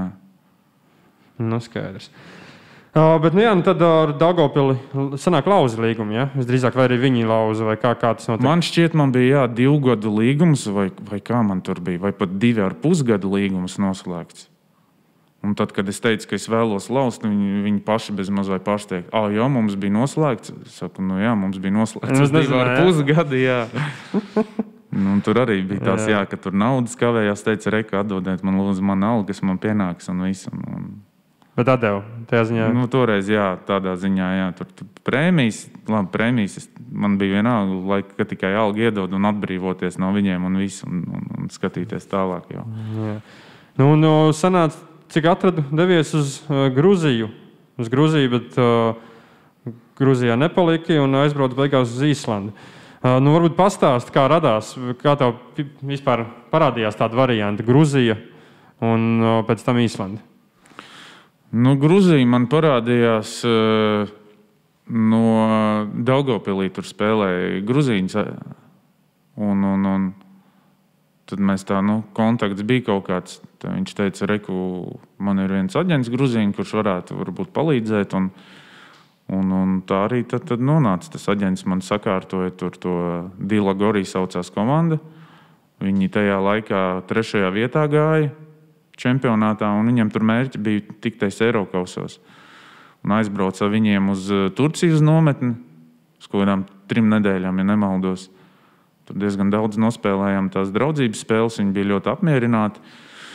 Nē. Skaidrs. Bet, tad ar Daugavpili sanāk lauza līgumu, ja? Visdrīzāk, vai arī viņi lauza, vai kā tas notiek? Man šķiet, man bija 2 gadu līgums, vai kā man tur bija, vai pat 2,5 gadu līgums noslēgts. Un tad, kad es teicu, ka es vēlos lauzt, viņi paši bez maz vai pārsteigt. Jā, mums bija noslēgts. Es saku, jā, mums bija noslēgts 2,5 gadi, jā. Tur arī bija tās, ka tur naudas kavējās, teica, reka, atdodiet man lūdzu man algu, kas man pienāks un visu. Bet atdevu tajā ziņā? Toreiz, tādā ziņā, tur prēmijas, man bija vienalga, ka tikai algu iedod un atbrīvoties no viņiem un visu un skatīties tālāk jau. Jā. Sanāca, cik atradu, devies uz Gruziju, bet Gruzijā nepaliki un aizbrauc beigās uz Īslandi. Varbūt pastāst, kā radās, kā tev vispār parādījās tāda varianta Gruzija un pēc tam Īslandi? Gruzija man parādījās no Daugavpilī, tur spēlēja gruzīņus. Un tad mēs tā, kontakts bija kaut kāds. Tā viņš teica, reku, man ir viens aģents gruzīņi, kurš varētu varbūt palīdzēt. Un tā arī tad nonāca. Tas aģents man sakārtoja tur to Dila Gorī saucās komanda. Viņi tajā laikā 3. vietā gāja čempionātā, un viņam tur mērķi bija tiktais Eirokausos. Un aizbrauca viņiem uz Turciju uz nometni, uz kādām 3 nedēļām, ja nemaldos. Tur diezgan daudz nospēlējām tās draudzības spēles, viņi bija ļoti apmierināti.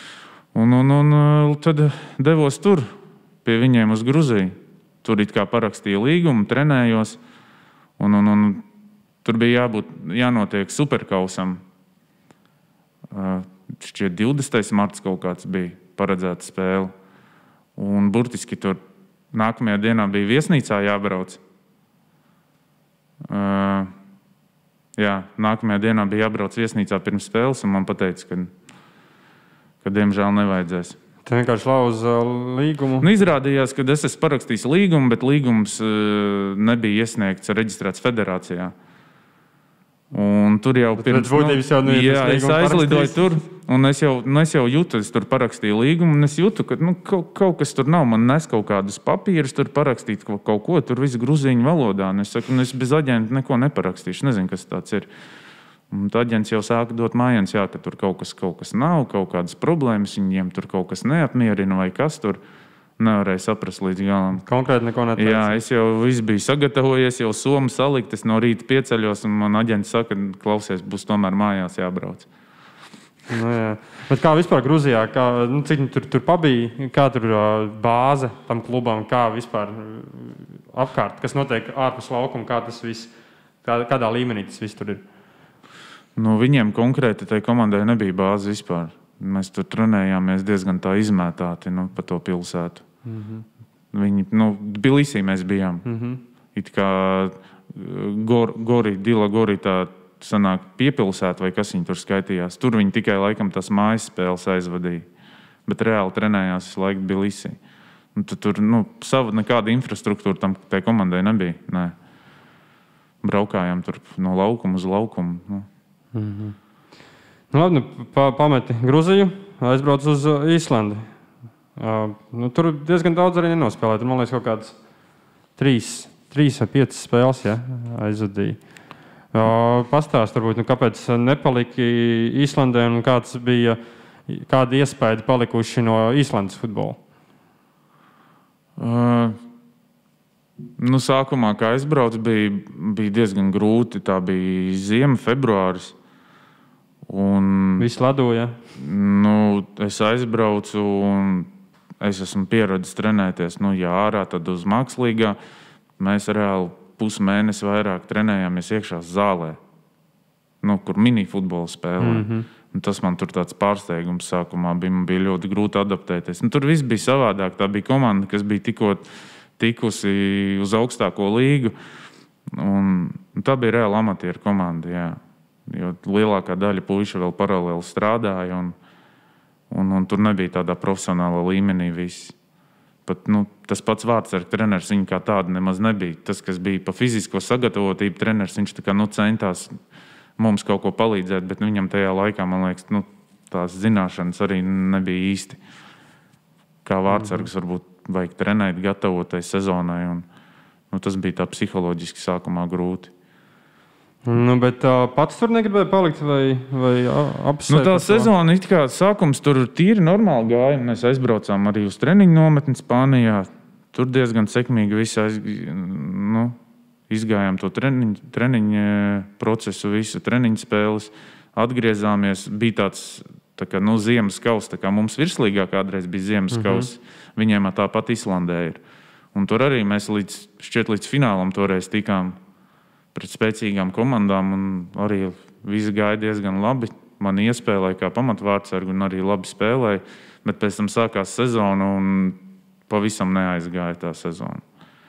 Un tad devos tur pie viņiem uz Gruziju. Tur it kā parakstīju līgumu, trenējos, un tur bija jānotiek superkausam. Šķiet 20. marts kaut kāds bija paredzēta spēle. Un burtiski tur nākamajā dienā bija viesnīcā jābrauc. Nākamajā dienā bija jābrauc viesnīcā pirms spēles, un man pateica, ka diemžēl nevajadzēs. Tu vienkārši lauza līgumu? Izrādījās, ka es esmu parakstījis līgumu, bet līgums nebija iesniegts reģistrēts federācijā. Un tur jau pirms es aizlidoju tur, un es jau jūtu, es tur parakstīju līgumu, un es jūtu, ka kaut kas tur nav. Man nes kaut kādus papīrus tur parakstīt kaut ko, tur visu gruzīņu valodā. Un es saku, es bez aģenta neko neparakstīšu, nezinu, kas tāds ir. Un tad aģents jau sāka dot mājienas, ka tur kaut kas nav, kaut kādas problēmas, viņiem tur kaut kas neapmierina vai kas tur. Nevarēju saprast līdz galam. Konkrēti neko neteicu. Jā, es jau visu biju sagatavojies, jau somu salikt, es no rīta pieceļos, un man aģents saka, klausies, būs tomēr mājās jābrauc. Jā. Bet kā vispār Gruzijā, cik tur pabija, kā tur bāze tam klubam, kā vispār apkārt, kas notiek ārpus laukuma, kā tas viss, kādā līmenī tas viss tur ir? Viņiem konkrēti tai komandai nebija bāze vispār. Mēs tur trenējāmies diezgan tā izmētāti pa to pilsētu. Viņi, Tbilisī mēs bijām. It kā Dila Gorī tā sanāk piepilsēta vai kas viņi tur skaitījās. Tur viņi tikai laikam tās mājas spēles aizvadīja. Bet reāli trenējās visu laiku Tbilisī. Tur sava nekāda infrastruktūra tam tai komandai nebija. Nē. Braukājām tur no laukuma uz laukumu. Labi, pameti Gruziju, aizbrauc uz Īslandi. Tur diezgan daudz arī nenospēlēja. Tur, man liekas, kaut kādas 3 vai 5 spēles aizvadīja. Pastāst, varbūt, kāpēc nepaliki Īslandē un kādi iespējas palikuši no Īslandes futbola? Sākumā, kā aizbraucu, bija diezgan grūti. Tā bija ziema, februāris. Viss ladoja? Es aizbraucu un es esmu pieradis trenēties. Ārā, tad uz mākslīgā. Mēs reāli pusmēnesi vairāk trenējāmies iekšā zālē, kur minifutbolu spēlē. Tas man tur tāds pārsteigums sākumā bija. Man bija ļoti grūti adaptēties. Tur viss bija savādāk. Tā bija komanda, kas bija tikko tikusi uz augstāko līgu. Tā bija reāli amatieru komanda, jā. Jo lielākā daļa puiši vēl paralēli strādāja, un tur nebija tādā profesionālā līmenī viss. Pat, tas pats vārdsargu treneris, viņa kā tāda nemaz nebija. Tas, kas bija pa fizisko sagatavotību treneris, viņš tā kā centās mums kaut ko palīdzēt, bet viņam tajā laikā, man liekas, tās zināšanas arī nebija īsti. Kā vārdsargus varbūt vajag trenēt, gatavotai sezonai, un tas bija tā psiholoģiski sākumā grūti. Bet pats tur negribēja palikt vai apsvērt? Tā sezona it kā sākums tur tīri normāli gāja. Mēs aizbraucām arī uz treniņu nometni Spānijā. Tur diezgan sekmīgi visi izgājām to treniņu procesu, visu treniņu spēles. atgriezāmies. Bija tāds kā, ziemas kauss, tā kā mums virslīgā kādreiz bija ziemas kauss. Viņiem tāpat Islandē ir. Un tur arī mēs līdz finālam toreiz tikām pret spēcīgām komandām, un arī viss gāja diezgan labi. Man iespēlēja kā pamatvārdsargu un arī labi spēlēja, bet pēc tam sākās sezona un pavisam neaizgāja tā sezona.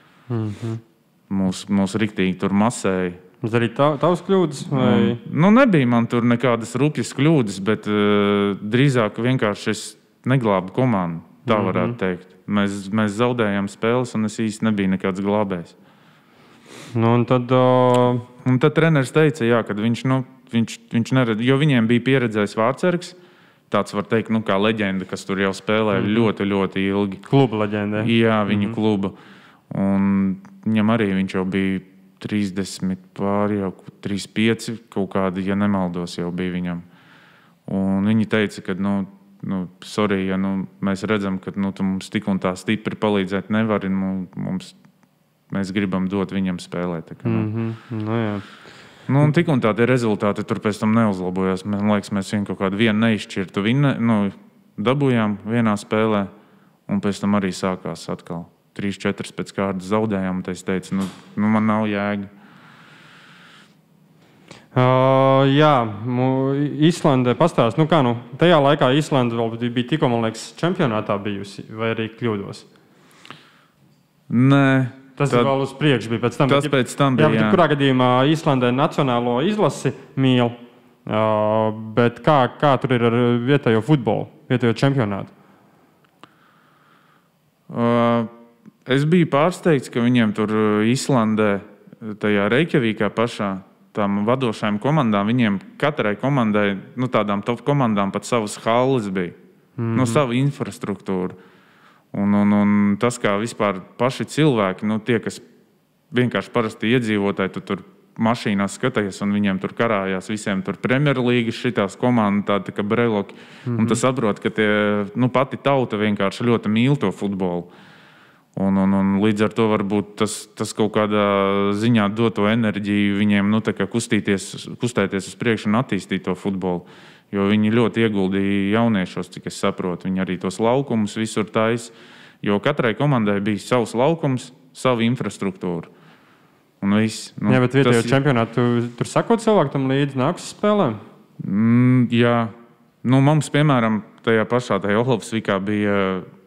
Mūs riktīgi tur masēja. Tas arī tavs kļūdas? Vai? Nebija man tur nekādas rupjas kļūdas, bet drīzāk vienkārši es neglābu komandu, tā varētu teikt. Mēs zaudējām spēles, un es īsti nebiju nekāds glābējs. Un tad treneris teica, jā, ka viņš neredz, jo viņiem bija pieredzējis vārdsargs, tāds var teikt, kā leģenda, kas tur jau spēlēja ļoti, ļoti ilgi. Kluba leģenda. Jā, viņu kluba. Un viņam arī viņš jau bija 30 pāri, jau 35 kaut kādi, ja nemaldos, jau bija viņam. Un viņi teica, ka, sorry, ja mēs redzam, ka tu mums tik un tā stipri palīdzēt nevari, mēs gribam dot viņam spēlēt. Jā. Un tik un tā tie rezultāti tur pēc tam neuzlabojās. Man liekas, mēs kaut kādu vienu neizšķirtu dabūjām vienā spēlē, un pēc tam arī sākās atkal. 3-4 pēc kārtas zaudējām, un es teicu, man nav jēga. Jā, Īslandē pastāst, tajā laikā Īslanda vēl bija tikko, man liekas, čempionātā bijusi, vai arī kļūdos? Nē. Tas vēl uz priekšu bija pēc tam. Tas pēc tam bija, jā. Kurā gadījumā Īslandē nacionālo izlasi mīl, bet kā tur ir ar vietējo futbolu, vietējo čempionātu? Es biju pārsteigts, ka viņiem tur Īslandē, tajā Reikjavīkā pašā, tām vadošajām komandām, viņiem katrai komandai, tādām top komandām pat savas halles bija, savu infrastruktūru. Un tas, kā vispār paši cilvēki, tie, kas vienkārši parasti iedzīvotāji, tu tur mašīnās skatājies, un viņiem tur karājās visiem tur Premjerlīgas šitās komandas, tādi kā Breloki. Un tu saproti, ka pati tauta vienkārši ļoti mīl to futbolu. Un līdz ar to varbūt tas kaut kādā ziņā dod to enerģiju viņiem kustēties uz priekšu un attīstīt to futbolu. Jo viņi ļoti ieguldīja jauniešos, cik es saprotu. Viņi arī tos laukumus visur taisa. Jo katrai komandai bija savs laukums, sava infrastruktūra. Un viss. Jā, bet vietējo čempionātu tur sakot cilvēku tam līdzi nākas spēlēm? Jā. Mums, piemēram, tajā pašā Olavsvikā bija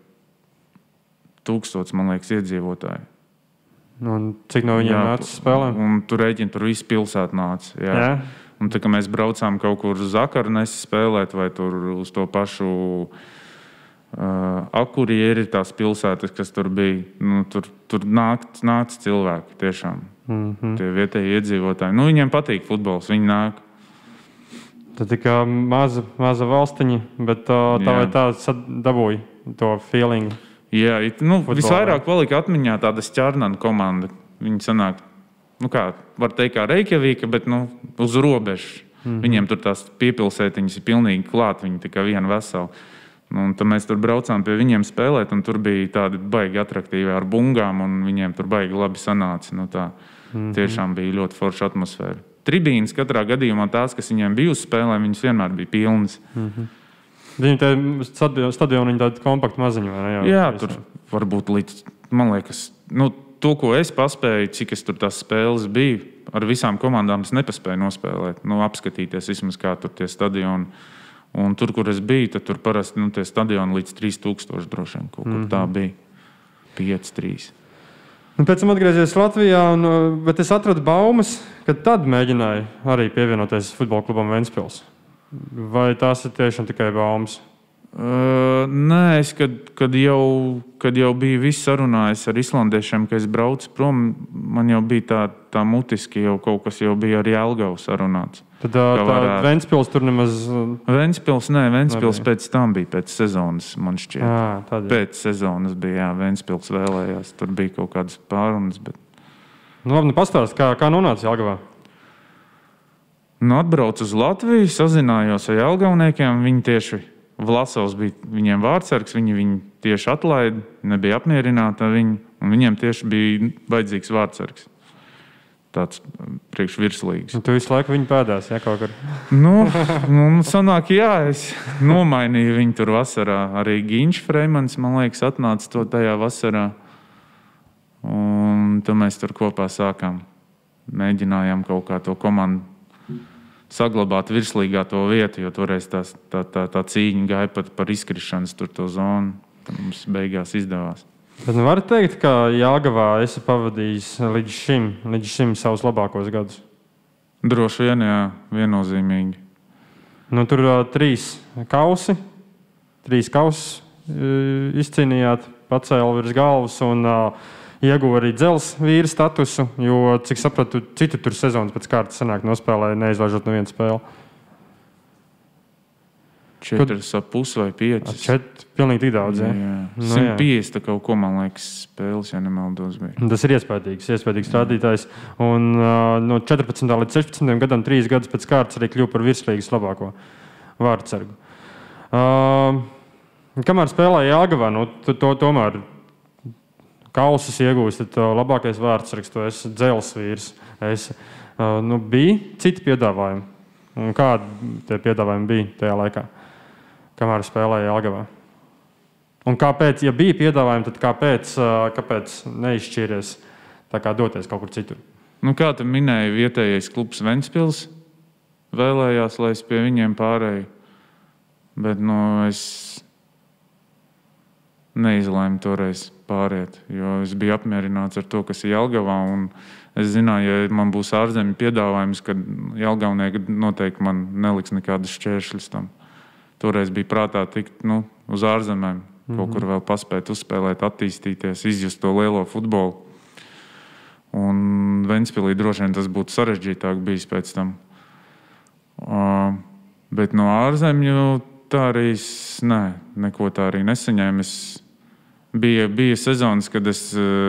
1000, man liekas, iedzīvotāji. Un cik no viņiem nāca spēlēm? Un tur viss pilsēta nāca. Jā. Un tā, kad mēs braucām kaut kur uz Akarnesi spēlēt, vai tur uz to pašu Akurieri, tās pilsētas, kas tur bija, tur nāca cilvēki tiešām. Tie vietēji iedzīvotāji. Viņiem patīk futbols, viņi nāk. Tā tikai maza valstiņa, bet tā vai tā dabūja to feelingu. Jā, visvairāk palika atmiņā tāda Šķarnana komanda. Viņi sanāk, var teikt, kā Reikjavīka, bet uz robežas. Viņiem tur tās piepilsētiņas ir pilnīgi klāt, viņi tikai viena vesela. Tad mēs tur braucām pie viņiem spēlēt, un tur bija tādi baigi atraktīvi ar bungām, un viņiem tur baigi labi sanāca. Tiešām bija ļoti forša atmosfēra. Tribīnas katrā gadījumā tās, kas viņiem bija uz spēlēm, viņas vienmēr bija pilnas. Viņi te stadioni tādi kompakti maziņi, vai ne? Jā, tur varbūt līdz, man liekas, to, ko es paspēju, cik es tur tās spēles biju, ar visām komandām es nepaspēju nospēlēt, apskatīties vismaz kā tur tie stadioni. Un tur, kur es biju, tad tur parasti tie stadioni līdz 3000 droši vien kaut kur tā bija. 5-3. Pēc tam atgriezies Latvijā, bet es atradu baumas, ka tad mēģināju arī pievienoties futbola klubam Ventspils. Vai tās ir tiešām tikai baumas? Nē, es, kad jau biju viss sarunājis ar islandiešiem, ka es braucu prom, man jau bija tā mutiski, jau kaut kas jau bija ar Jelgavu sarunāts. Tad Ventspils tur nemaz... Ventspils pēc tam bija, pēc sezonas, man šķiet. Pēc sezonas bija, Ventspils vēlējās, tur bija kaut kādas pārunas, bet... Labi, pastāst, kā nonāca Jelgavā? Atbraucu uz Latviju, sazinājos ar jelgavniekiem, viņi tieši... Vlasovs bija viņiem vārdsargs, viņi tieši atlaida, nebija apmierināti ar viņu, un viņiem tieši bija vajadzīgs vārdsargs. tāds priekšvirslīgs. Tu visu laiku viņu pēdās, ja kaut kur? Sanāk, jā, es nomainīju viņu tur vasarā. Arī Ginčs Freimans, man liekas, atnāca to tajā vasarā. Un tad mēs tur kopā sākām. Mēģinājām kaut kā to komandu saglabāt virslīgā to vietu, jo toreiz tā cīņa gāja par izkrišanas tur to zonu. Tad mums beigās izdevās. Bet var teikt, ka Jelgavā esi pavadījis līdz šim savus labākos gadus? Droši vien, jā, viennozīmīgi. Tur 3 kausi izcīnījāt, pacēla virs galvas un ieguva arī dzelzs vīra statusu, jo, cik sapratu, citu tur sezonas pēc kārtas sanāk nospēlēja, neizlaižot nevienu spēli. 4,5 vai 5. 4, pilnīgi tik daudz, ja? 150 kaut ko, man liekas, spēles, ja nemaldos bija. Tas ir iespējīgs rādītājs. Un no 14. līdz 16. gadam 3 gadus pēc kārtas arī kļuva par virslīgas labāko vārdsargu. Kamēr spēlēja Jelgavā, tomēr kausus iegūst, tad labākais vārdsargs, tu esi dzelzs vīrs. Bija citi piedāvājumi. Un kādi tie piedāvājumi bija tajā laikā, kamēr spēlēja Jelgavā? Un kāpēc, ja bija piedāvājumi, tad kāpēc neizšķīries tā kā doties kaut kur citur? Kā tu minēji, vietējais klubs Ventspils vēlējās, lai es pie viņiem pārēju, bet es neizlēmu toreiz pāriet, jo es biju apmierināts ar to, kas ir Jelgavā, un es zināju, ja man būs ārzemju piedāvājums, kad Jelgavnieki noteikti man neliks nekādas šķēršļus tam. Toreiz bija prātā tikt uz ārzemēm, kaut kur vēl paspēt uzspēlēt, attīstīties, izjust to lielo futbolu. Un Ventspilī droši vien tas būtu sarežģītāk bijis pēc tam. Bet no ārzemju tā arī neko tā arī nesaņēmu. Bija sezonas, kad es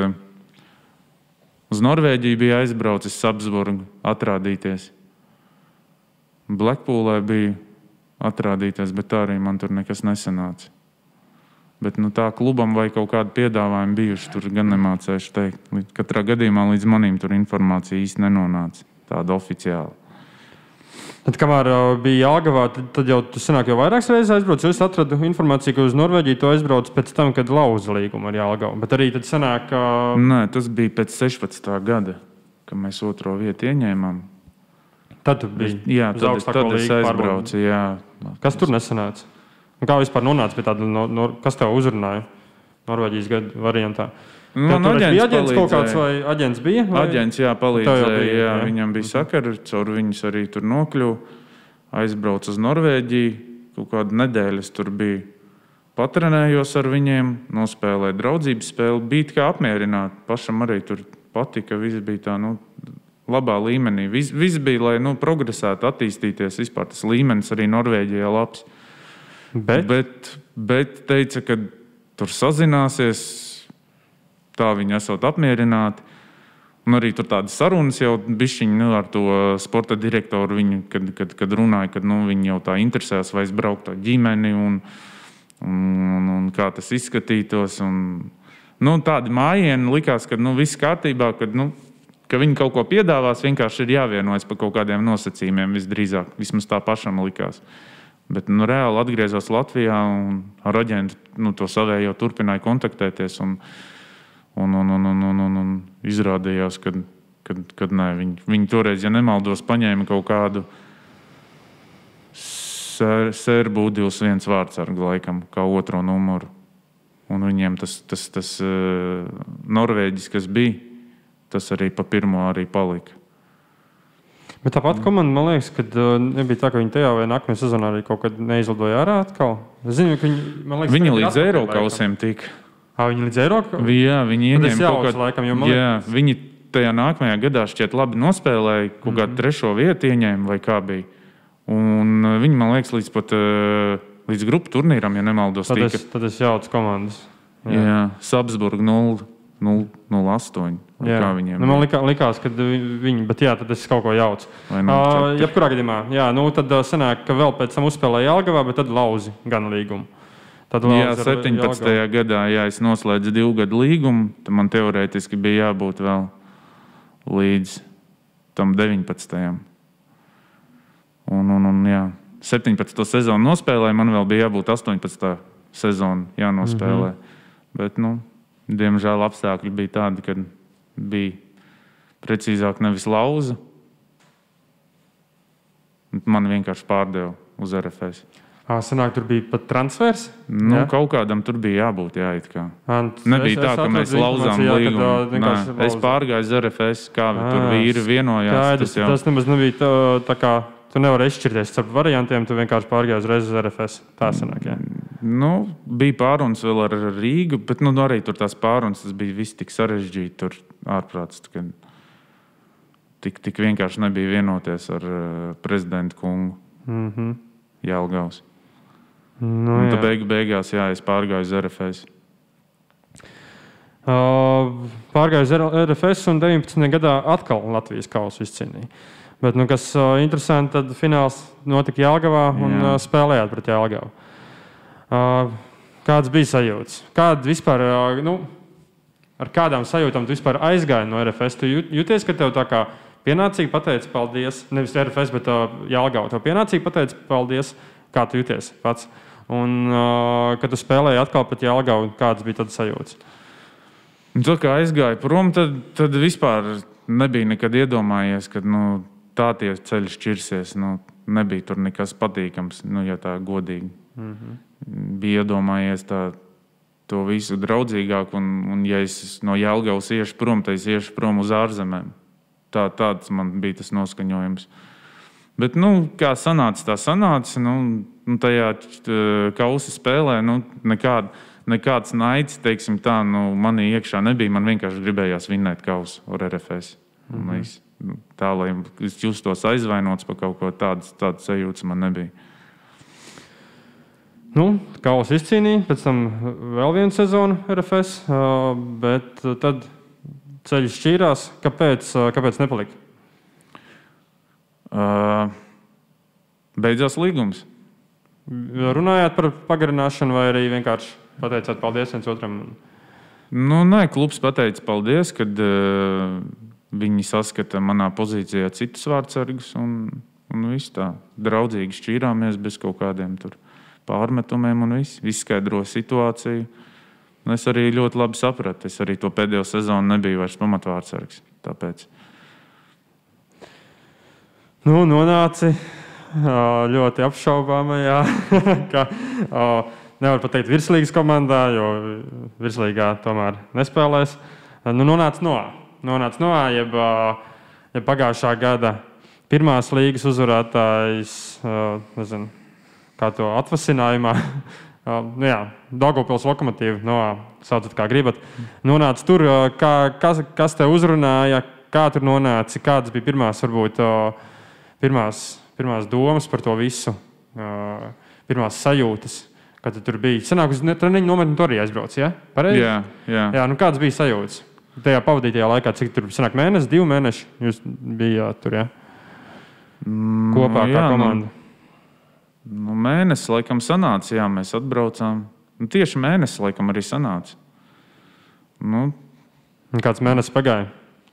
uz Norvēģiju biju aizbraucis Sapsburgu atrādīties. Blackpoolē biju atrādīties, bet tā arī man tur nekas nesanāca. Bet tā klubam vai kaut kādu piedāvājumu bijuši, tur gan nemācēšu teikt. Katrā gadījumā līdz manim tur informācija īsti nenonāca, tāda oficiāla. Tad, kamēr bija Jelgavā, tad jau tu sanāk jau vairākas reizes aizbrauc, jo es atradu informāciju, ka uz Norvēģiju tu aizbrauc pēc tam, kad lauza līgumu ar Jelgavu. Bet arī tad sanāk, ka... Nē, tas bija pēc 16. gada, kad mēs 2. vietu ieņēmām. Tad tu biji? Jā, tad es aizbraucu, jā. Kas tur nesanāca? Un kā vispār nonāca pie tāda, kas tev uzrunāja Norvēģijas gadu variantā? Man bija aģents kaut kāds vai aģents bija? Vai? Aģents, jā, palīdzēja. Viņam bija sakari, caur viņus arī tur nokļuvu. Aizbraucu uz Norvēģiju, kaut kādu nedēļu es tur biju. Patrenējos ar viņiem, nospēlēju draudzības spēli. Bija kā apmierināti. Pašam arī tur patika, viss bija tā, labā līmenī. Viss bija, lai progresētu, attīstīties. Vispār tas līmenis arī Norvēģijā labs. Bet teica, ka tur sazināsies, tā viņi esot apmierināti. Un arī tur tādas sarunas jau bišķiņi ar to sporta direktoru, kad runāja, kad viņi jau tā interesēs, vai es brauktu tā ģimeni un kā tas izskatītos. Tādi mājieni likās, ka viss kārtībā, ka viņi kaut ko piedāvās, vienkārši ir jāvienojas par kaut kādiem nosacījumiem visdrīzāk. Vismaz tā pašam likās. Bet reāli atgriezos Latvijā un ar aģentu to savējo turpināju kontaktēties. Un izrādījās, ka nē, viņi toreiz, ja nemaldos, paņēma kaut kādu serbu 21 vārdsargu laikam, kā 2. numuru. Un viņiem tas norvēģis, kas bija, tas arī pa 1. arī palika. Bet tāpat komanda, man liekas, kad nebija tā, ka viņi tajā vai nākamajā sezonā arī kaut kad neizlidoja ārā atkal. Es zinu, ka viņi līdz Eirokausiem tika. Viņi līdz Eirokausiem? Jā, viņi ieņēma kaut kādu laikam, viņi tajā nākamajā gadā šķiet labi nospēlēja, kaut kādu 3. vietu ieņēma vai kā bija. Un viņi, man liekas, līdz grupu turnīram, ja nemaldos, tika. Tad es jaucu komandas. Jā, Sapsburg 0-8. Kā viņiem? Man likās, ka viņi, bet jā, tad es kaut ko jaucu. Jebkurā gadījumā, jā, tad sanāk, ka vēl pēc tam uzspēlēja Jelgavā, bet tad lauzi gan līgumu. Jā, 17. gadā, ja es noslēdzu 2 gadu līgumu, tad man teorētiski bija jābūt vēl līdz tam 19. Un jā, 17. sezonu nospēlēju, man vēl bija jābūt 18. sezonu jānospēlē. Bet, diemžēl apstākļi bija tādi, kad bija precīzāk nevis lauza. Man vienkārši pārdeva uz RFS. Sanāk, tur bija pat transfers? Kaut kādam tur bija jābūt, it kā. Nebija tā, ka mēs lauzām līgumu. Es pārgāju uz RFS, kā tur vīri vienojās. Tas nemaz nebija tā kā, tu nevari izšķirties starp variantiem, tu vienkārši pārgāji uzreiz uz RFS. Tā sanāk, jā. Bija pārunas vēl ar Rīgu, bet arī tur tās pārunas, tas bija viss tik sarežģīti tur ārprāts, ka tik vienkārši nebija vienoties ar prezidentu kungu Jelgavas. Tad beigās, es pārgāju uz RFS. Pārgāju uz RFS un 19. gadā atkal Latvijas kausu izcīnīja. Bet, kas interesanti, tad fināls notika Jelgavā un spēlējāt pret Jelgavu. Kāds bija sajūts? Kāda vispār, ar kādām sajūtām tu vispār aizgāji no RFS? Tu jūties, ka tev tā kā pienācīgi pateici paldies, nevis RFS, bet Jelgava. Tev pienācīgi pateici paldies, kā tu jūties pats. Un, kad tu spēlēji atkal pret Jelgavu, kādas bija tad sajūtas? Tad, kā aizgāju prom, tad vispār nebija nekad iedomājies, ka tā tie ceļi šķirsies. Nebija tur nekas patīkams, ja tā godīgi. Bija iedomājies to visu draudzīgāk, un ja es no Jelgavas iešu prom, tad es iešu prom uz ārzemēm. Tāds man bija tas noskaņojums. Bet, kā sanāca, tā sanāca. Tajā kausa spēlē nekāds naids, teiksim tā, manī iekšā nebija. Man vienkārši gribējās vinnēt kausu ar RFS. Tā, lai es justos aizvainots par kaut ko tādu sajūtas man nebija. Kausa izcīnīja, pēc tam vēl vienu sezonu RFS, bet tad ceļš šķīrās. Kāpēc nepalika? Beidzās līgums. Runājāt par pagarināšanu vai arī vienkārši pateicāt paldies viens otram? Nē, klubs pateica paldies, kad viņi saskata manā pozīcijā citus vārdsargus un viss tā. Draudzīgi šķīrāmies bez kaut kādiem tur pārmetumiem un viss. Izskaidroja situāciju. Es arī ļoti labi sapratu. Es arī to pēdējo sezonu nebiju vairs pamatvārdsargs. Tāpēc. Nonāci ļoti apšaubāmajā, ka nevar pateikt virslīgas komandā, jo virslīgā tomēr nespēlēs. Nonāca Noā, jeb pagājušā gada pirmās līgas uzvarētājs, nezinu, kā to atvasinājumā. Daugavpils Lokomotīvu, saucat kā gribat. Nonāca tur, kas te uzrunāja, kā tur nonāci, kādas bija pirmās domas par to visu, pirmās sajūtas, kad tur bija. Sanāk, uz treniņu nometni tu arī aizbrauc, ja? Pareizi? Jā. Kādas bija sajūtas? Tajā pavadītajā laikā, cik tur sanāk mēnesis, 2 mēneši jūs bijāt tur, ja? Kopā kā komanda. Mēnesis laikam sanāca, jā, mēs atbraucām. Tieši mēnesis laikam arī sanāca. Kāds mēnesis pagāja?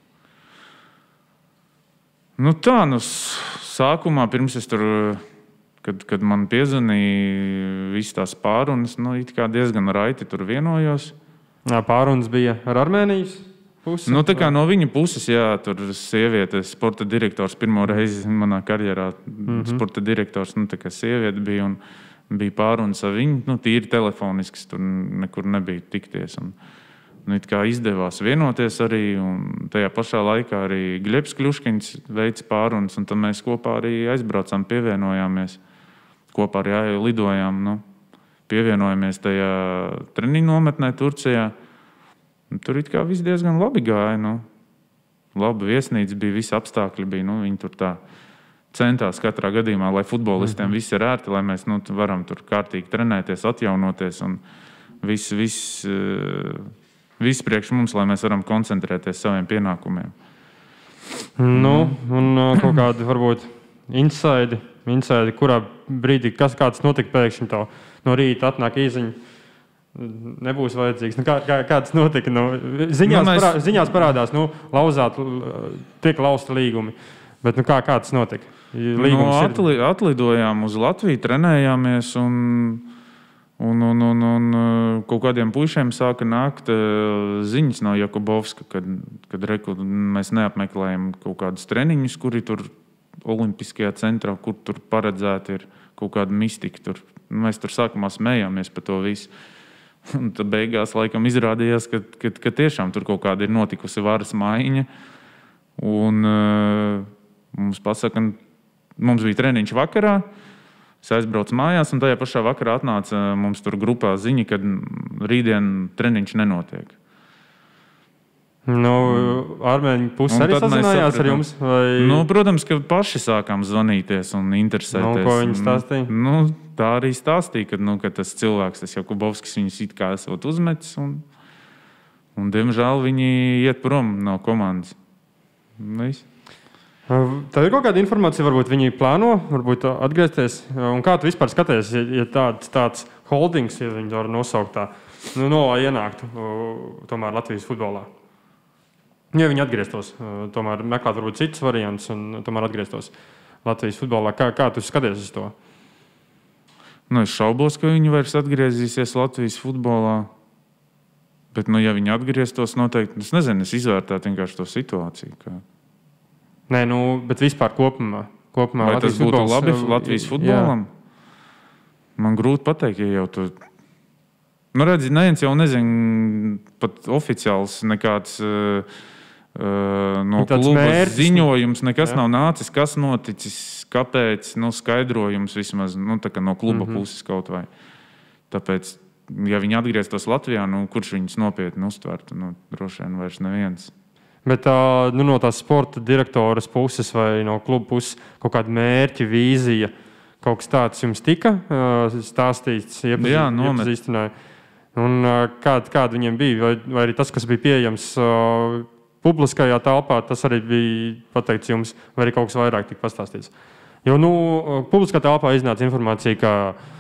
Sākumā, pirms es tur, kad man piezvanīja visas tās pārunas, it kā diezgan raiti tur vienojos. Pārunas bija ar Armēnijas pusi? Tā kā no viņa puses, jā, tur sieviete, sporta direktors, pirmo reizi manā karjerā sporta direktors, tā kā sieviete bija un bija pārunas ar viņu, tīri telefonisks, tur nekur nebija tikties. It kā izdevās vienoties arī, un tajā pašā laikā arī Gļebs Kļuškiņš veica pārunas, un tad mēs kopā arī aizbraucām, pievienojāmies. Kopā arī lidojām, pievienojamies tajā treniņu nometnē Turcijā. Tur it kā viss diezgan labi gāja. Labi viesnīca bija, visi apstākļi bija. Viņi tur tā centās katrā gadījumā, lai futbolistiem viss ir ērti, lai mēs varam tur kārtīgi trenēties, atjaunoties un viss priekš mums, lai mēs varam koncentrēties saviem pienākumiem. Un kaut kādi varbūt inside, kurā brīdī kāds notika pēkšņi no rīta atnāk īziņa. nebūs vajadzīgs. Nu, kā tas notika? Nu, ziņās parādās, lauzāt, tiek lausta līgumi. Bet kā tas notika? Atlidojām uz Latviju, trenējāmies un kaut kādiem puišiem sāka nākt ziņas no Jakubovska, kad mēs neapmeklējam kaut kādus treniņus, kuri tur Olimpiskajā centrā, kur tur paredzēti ir kaut kāda mistika. Mēs tur sākumā smējāmies par to visu. Un tad beigās laikam izrādījās, ka tiešām tur kaut kāda ir notikusi varas maiņa. Un mums pasaka, mums bija treniņš vakarā, es aizbraucu mājās, un tajā pašā vakarā atnāca mums tur grupā ziņa, ka rītdien treniņš nenotiek. Armēņu puse arī sazinājās ar jums? Vai... Protams, ka paši sākām zvanīties un interesēties. Ko viņi stāstīja? Tā arī stāstīja, ka tas cilvēks, tas Jakubovskis, viņus it kā esot uzmetis, un diemžēl viņi iet prom no komandas. Viss. Tad ir kaut kāda informācija, varbūt viņi plāno, varbūt atgriezties. Un kā tu vispār skaties, ja tāds holdings, ja viņi var nosaukt tā, lai ienāktu tomēr Latvijas futbolā? Ja viņi atgrieztos, tomēr meklēt varbūt citus variantus un tomēr atgrieztos Latvijas futbolā. Kā tu skaties uz to? Es šaubos, ka viņi vairs atgriezīsies Latvijas futbolā. Bet, ja viņi atgrieztos, noteikti, es nezinu, es izvērtētu vienkārši to situāciju. Nē, bet vispār kopumā vai Latvijas tas būtu futbols, labi Latvijas futbolam? Jā. Man grūti pateikt, ja jau tu... redzi, neviens jau nezin pat oficiāls nekāds no klubas ziņojums, nekas nav nācis, kas noticis, kāpēc, skaidrojums vismaz, tā kā no kluba puses kaut vai. Tāpēc, ja viņi atgrieztos Latvijā, kurš viņus nopietni uztvertu, droši vien vairs neviens. Bet no tās sporta direktoras puses vai no kluba puses kaut kāda mērķa, vīzija, kaut kas tāds jums tika stāstīts, iepazīstināja? Un kāda viņiem bija? Vai arī tas, kas bija pieejams publiskajā telpā, tas arī bija pateikts jums, vai arī kaut kas vairāk tika pastāstīts? Jo, publiskā telpā iznāca informācija, ka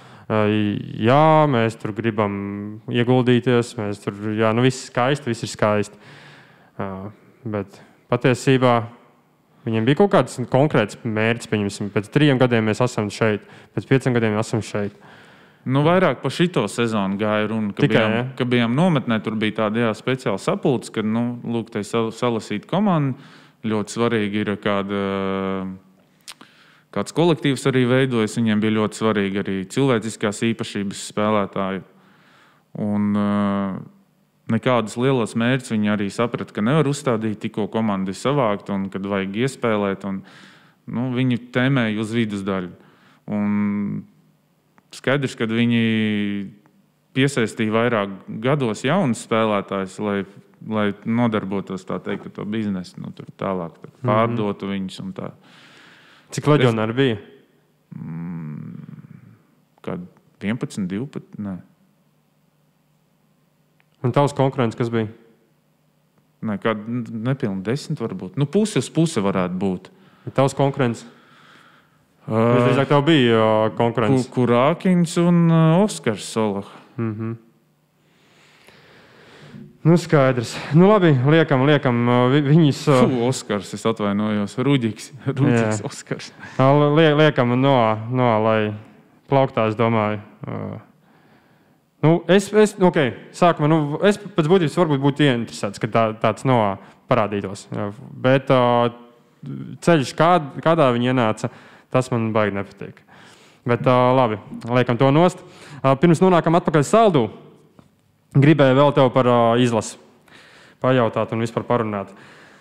mēs tur gribam ieguldīties, mēs tur, viss ir skaisti. Bet patiesībā viņiem bija kaut kāds konkrēts mērķis, pieņemsim, pēc 3 gadiem mēs esam šeit, pēc 5 gadiem mēs esam šeit. Vairāk par šito sezonu gāja runa, ka bijām nometnē, tur bija tāda speciāla sapulce, kad, te salasīt komandu. Ļoti svarīgi ir kāds kolektīvs arī veidojas, viņiem bija ļoti svarīgi arī cilvēciskās īpašības spēlētāji. Un nekādas lielas mērķus viņi arī saprata, ka nevar uzstādīt tikko komandi savākt un kad vajag iespēlēt. Un, viņi tēmēja uz vidusdaļu. Un skaidrs, ka viņi piesaistīja vairāk gados jaunus spēlētājus, lai nodarbotos tā teikt ar to biznesu, tur tālāk pārdotu viņus un tā. Cik leģionāri bija? Kād 11, 12, nē. Un tavs konkurents, kas bija? Nē, kād nepilni 10 varbūt. Pusi uz pusi varētu būt. Tavs konkurents? Visdrīzāk tev bija konkurents. Kurākins un Oskars Solah. Skaidrs. Labi, liekam. Viņus... Oskars, es atvainojos. Ruģiks Oskars. Liekam lai plauktā, es domāju. Sākumā, es pēc būtības varbūt būtu ieinteresēts, ka tāds parādītos. Bet ceļš, kādā viņi ienāca, tas man baigi nepatīk. Bet labi, liekam to nost. Pirms nonākam atpakaļ Saldū, gribēju vēl tev par izlasi pajautāt un vispār parunāt.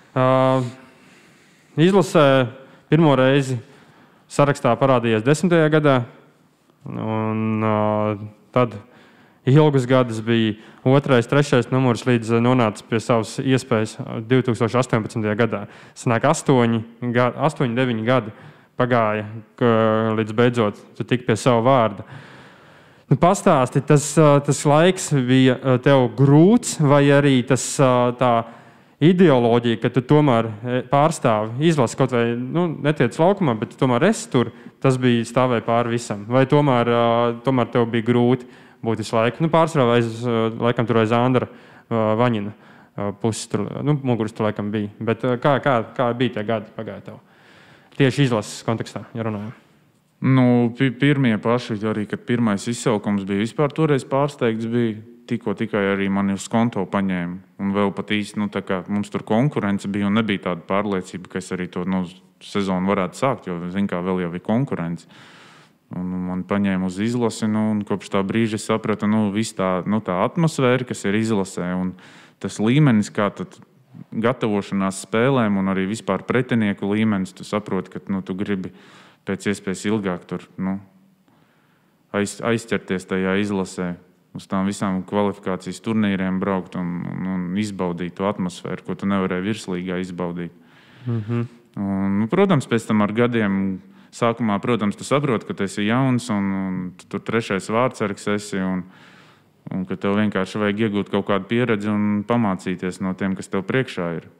Izlasē pirmo reizi sarakstā parādījies 10. gadā, un tad ilgus gadus bija 2., 3. numurs līdz nonāca pie savas iespējas 2018. gadā. Sanāk 8, 9 gadi pagāja, līdz beidzot tu tik pie sava vārda. Pastāsti, tas laiks bija tev grūts, vai arī tā ideoloģija, ka tu tomēr pārstāvi izlasi kaut vai, netiec laukumā, bet tu tomēr esi tur, tas bija stāvēja pāri visam. Vai tomēr tev bija grūti? būt visu laiku. Pārsvarā laikam tur aiz Andra Vaņina puses, tur, muguras tur laikam bija. Bet kā bija tie gadi pagāja tev? Tieši izlases kontekstā, ja runājam. Pirmie paši arī, kad pirmais izsaukums bija vispār toreiz pārsteigts bija. Tikai arī mani uz konto paņēma. Un vēl pat īsti, tā kā mums tur konkurence bija un nebija tāda pārliecība, ka es arī to sezonu varētu sākt, jo, kā vēl jau ir konkurence. Un man paņēma uz izlasi, un kopš tā brīža es sapratu, viss tā atmosfēra, kas ir izlasē, un tas līmenis, kā tad gatavošanās spēlēm un arī vispār pretinieku līmenis, tu saproti, ka tu gribi pēc iespējas ilgāk tur aizķerties tajā izlasē. Uz tām visām kvalifikācijas turnīriem braukt un izbaudīt to atmosfēru, ko tu nevarēji virslīgā izbaudīt. Un, protams, pēc tam ar gadiem sākumā, protams, tu saproti, ka tu esi jauns un tu tur trešais vārdsargs esi un ka tev vienkārši vajag iegūt kaut kādu pieredzi un pamācīties no tiem, kas tev priekšā ir.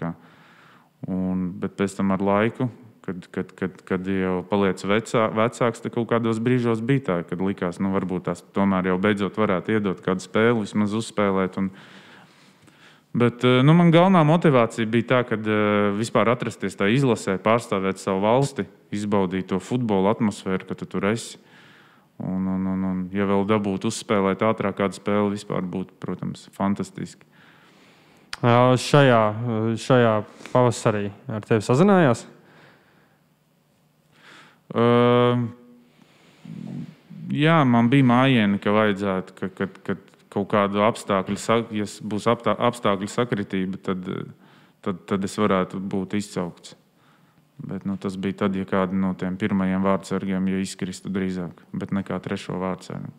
Bet pēc tam ar laiku, kad jau paliec vecāks, tad kaut kādos brīžos bija tā, kad likās, varbūt tās tomēr jau beidzot varētu iedot kādu spēli, vismaz uzspēlēt. Bet man galvenā motivācija bija tā, kad vispār atrasties tā izlasē, pārstāvēt savu valsti, izbaudīt to futbola atmosfēru, ka tu tur esi. Un ja vēl dabūtu uzspēlēt ātrāk kādu spēli, vispār būtu, protams, fantastiski. Šajā pavasarī ar tevi sazinājās? Jā, man bija mājieni, ka vajadzētu, ka kaut kādu apstākļu, ja būs apstākļu sakritība, tad es varētu būt izsaukts. Bet tas bija tad, ja kādu no tiem pirmajiem vārdsargiem izkristu drīzāk, bet nekā trešo vārdsargu.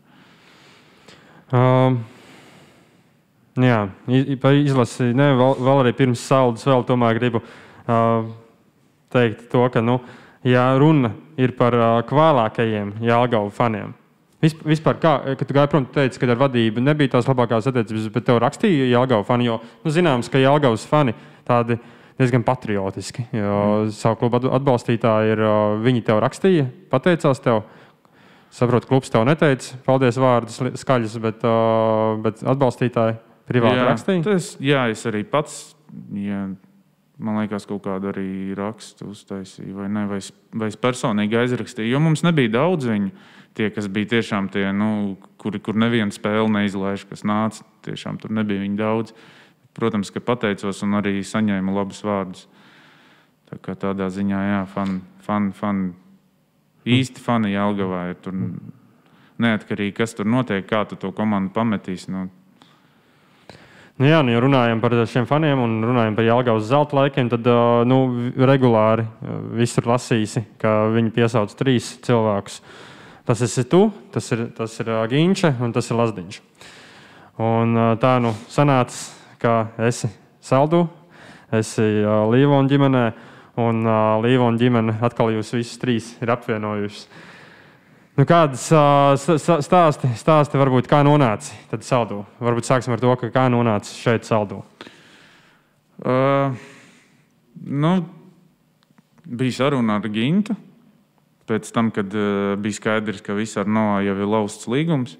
Jā, izlasi, vēl arī pirms Saldus vēl tomēr gribu teikt to, ka, ja runa ir par kvēlākajiem Jelgavu faniem. Vispār, kad tu gāji prom, tu teici, ka ar vadību nebija tās labākās attiecības, bet tev rakstīja Jelgavu fani, jo zināms, ka Jelgavas fani tādi diezgan patriotiski, jo savu klubu atbalstītāji viņi tev rakstīja, pateicās tev. Saprotu, klubs tev neteica paldies vārdus skaļus, bet atbalstītāji privāti rakstīja. Es arī pats, man liekas, kaut kādu arī rakstu uztaisīju, vai es personīgi aizrakstīju, jo mums nebija daudz viņu, tie, kas bija tiešām tie, kur nevienu spēli neizlaiž, kas nāca, tiešām tur nebija viņu daudz. Protams, ka pateicos un arī saņēmu labus vārdus. Tā kā tādā ziņā, īsti fani Jelgavā ir tur neatkarīgi, kas tur notiek, kā tu to komandu pametīs. Ja runājam par šiem faniem un runājam par Jelgavas zelta laikiem, tad regulāri visur lasīsi, ka viņi piesauc 3 cilvēkus. Tas esi tu, tas ir Ginče un tas ir Lazdiņš. Un tā sanāca, ka esi Saldu, esi Līvona ģimenē, un Līvona ģimene atkal jūs visus 3 ir apvienojušas. Kādas stāsti varbūt, kā nonāci tad Saldu? Varbūt sāksim ar to, kā nonāci šeit Saldu. Bija saruna ar Gintu. Pēc tam, kad bija skaidrs, ka viss ar Noā jau ir lausts līgums,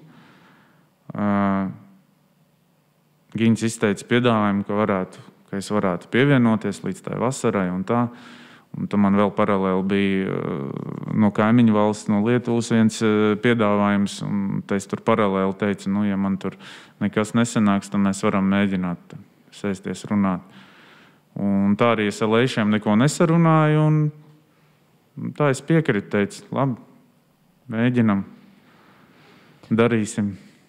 Gints izteica piedāvājumu, ka es varētu pievienoties līdz tai vasarai un tā. Un tad man vēl paralēli bija no kaimiņu valsts, no Lietuvas viens piedāvājums. Un es tur paralēli teicu, ja man tur nekas nesanāks, tad mēs varam mēģināt sēsties runāt. Un tā arī es ar Leišiem neko nesarunāju. Un tā es piekritu, teicu, labi, mēģinam, darīsim.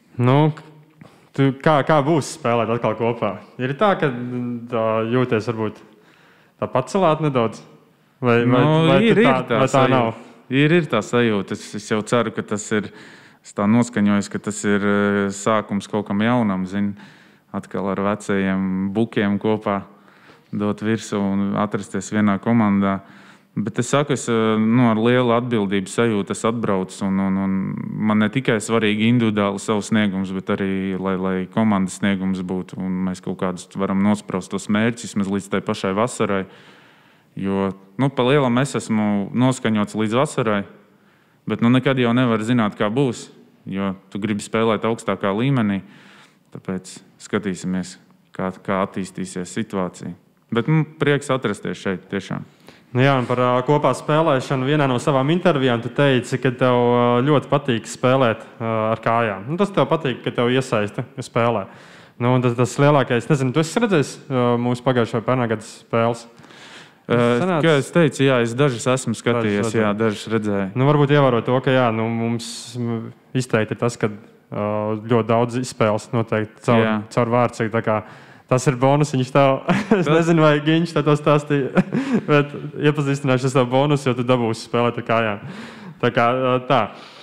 Kā būs spēlēt atkal kopā? Ir tā, ka jūties varbūt tā pacelāt nedaudz? Vai tā nav? Ir tā sajūta. Es jau ceru, ka tas ir, es tā noskaņojos, ka tas ir sākums kaut kam jaunam, atkal ar vecajiem bukiem kopā dot virsū un atrasties vienā komandā. Bet es saku, ar lielu atbildību sajūtu es atbraucu, un man ne tikai svarīgi individuāli savu sniegums, bet arī, lai komandas sniegums būtu, un mēs kaut kādus varam nospraust tos mērķus, vismaz līdz tai pašai vasarai. Jo, pa lielam es esmu noskaņots līdz vasarai, bet nekad jau nevar zināt, kā būs. jo tu gribi spēlēt augstākā līmenī. Tāpēc skatīsimies, kā attīstīsies situācija. Bet prieks atrasties šeit tiešām. Nu jā, un par kopā spēlēšanu vienā no savām intervijām tu teici, ka tev ļoti patīk spēlēt ar kājām. Nu, tas tev patīk, ka tev iesaista spēlē. Nu, tas lielākais, nezinu, tu esi redzējis mūsu pagājušo pērnā gada spēles? Kā es teicu, jā, es dažas esmu skatījies, dažas redzēju. Nu, varbūt ievērot to, ka mums izteikti ir tas, ka ļoti daudz izspēles noteikti caur vārdsargu. Tas ir bonus, viņš tev, es nezinu, vai Giņš tev to stāstīja, bet iepazīstināšu es tev bonus, jo tu dabūsi spēlēt ar kājām. Tā.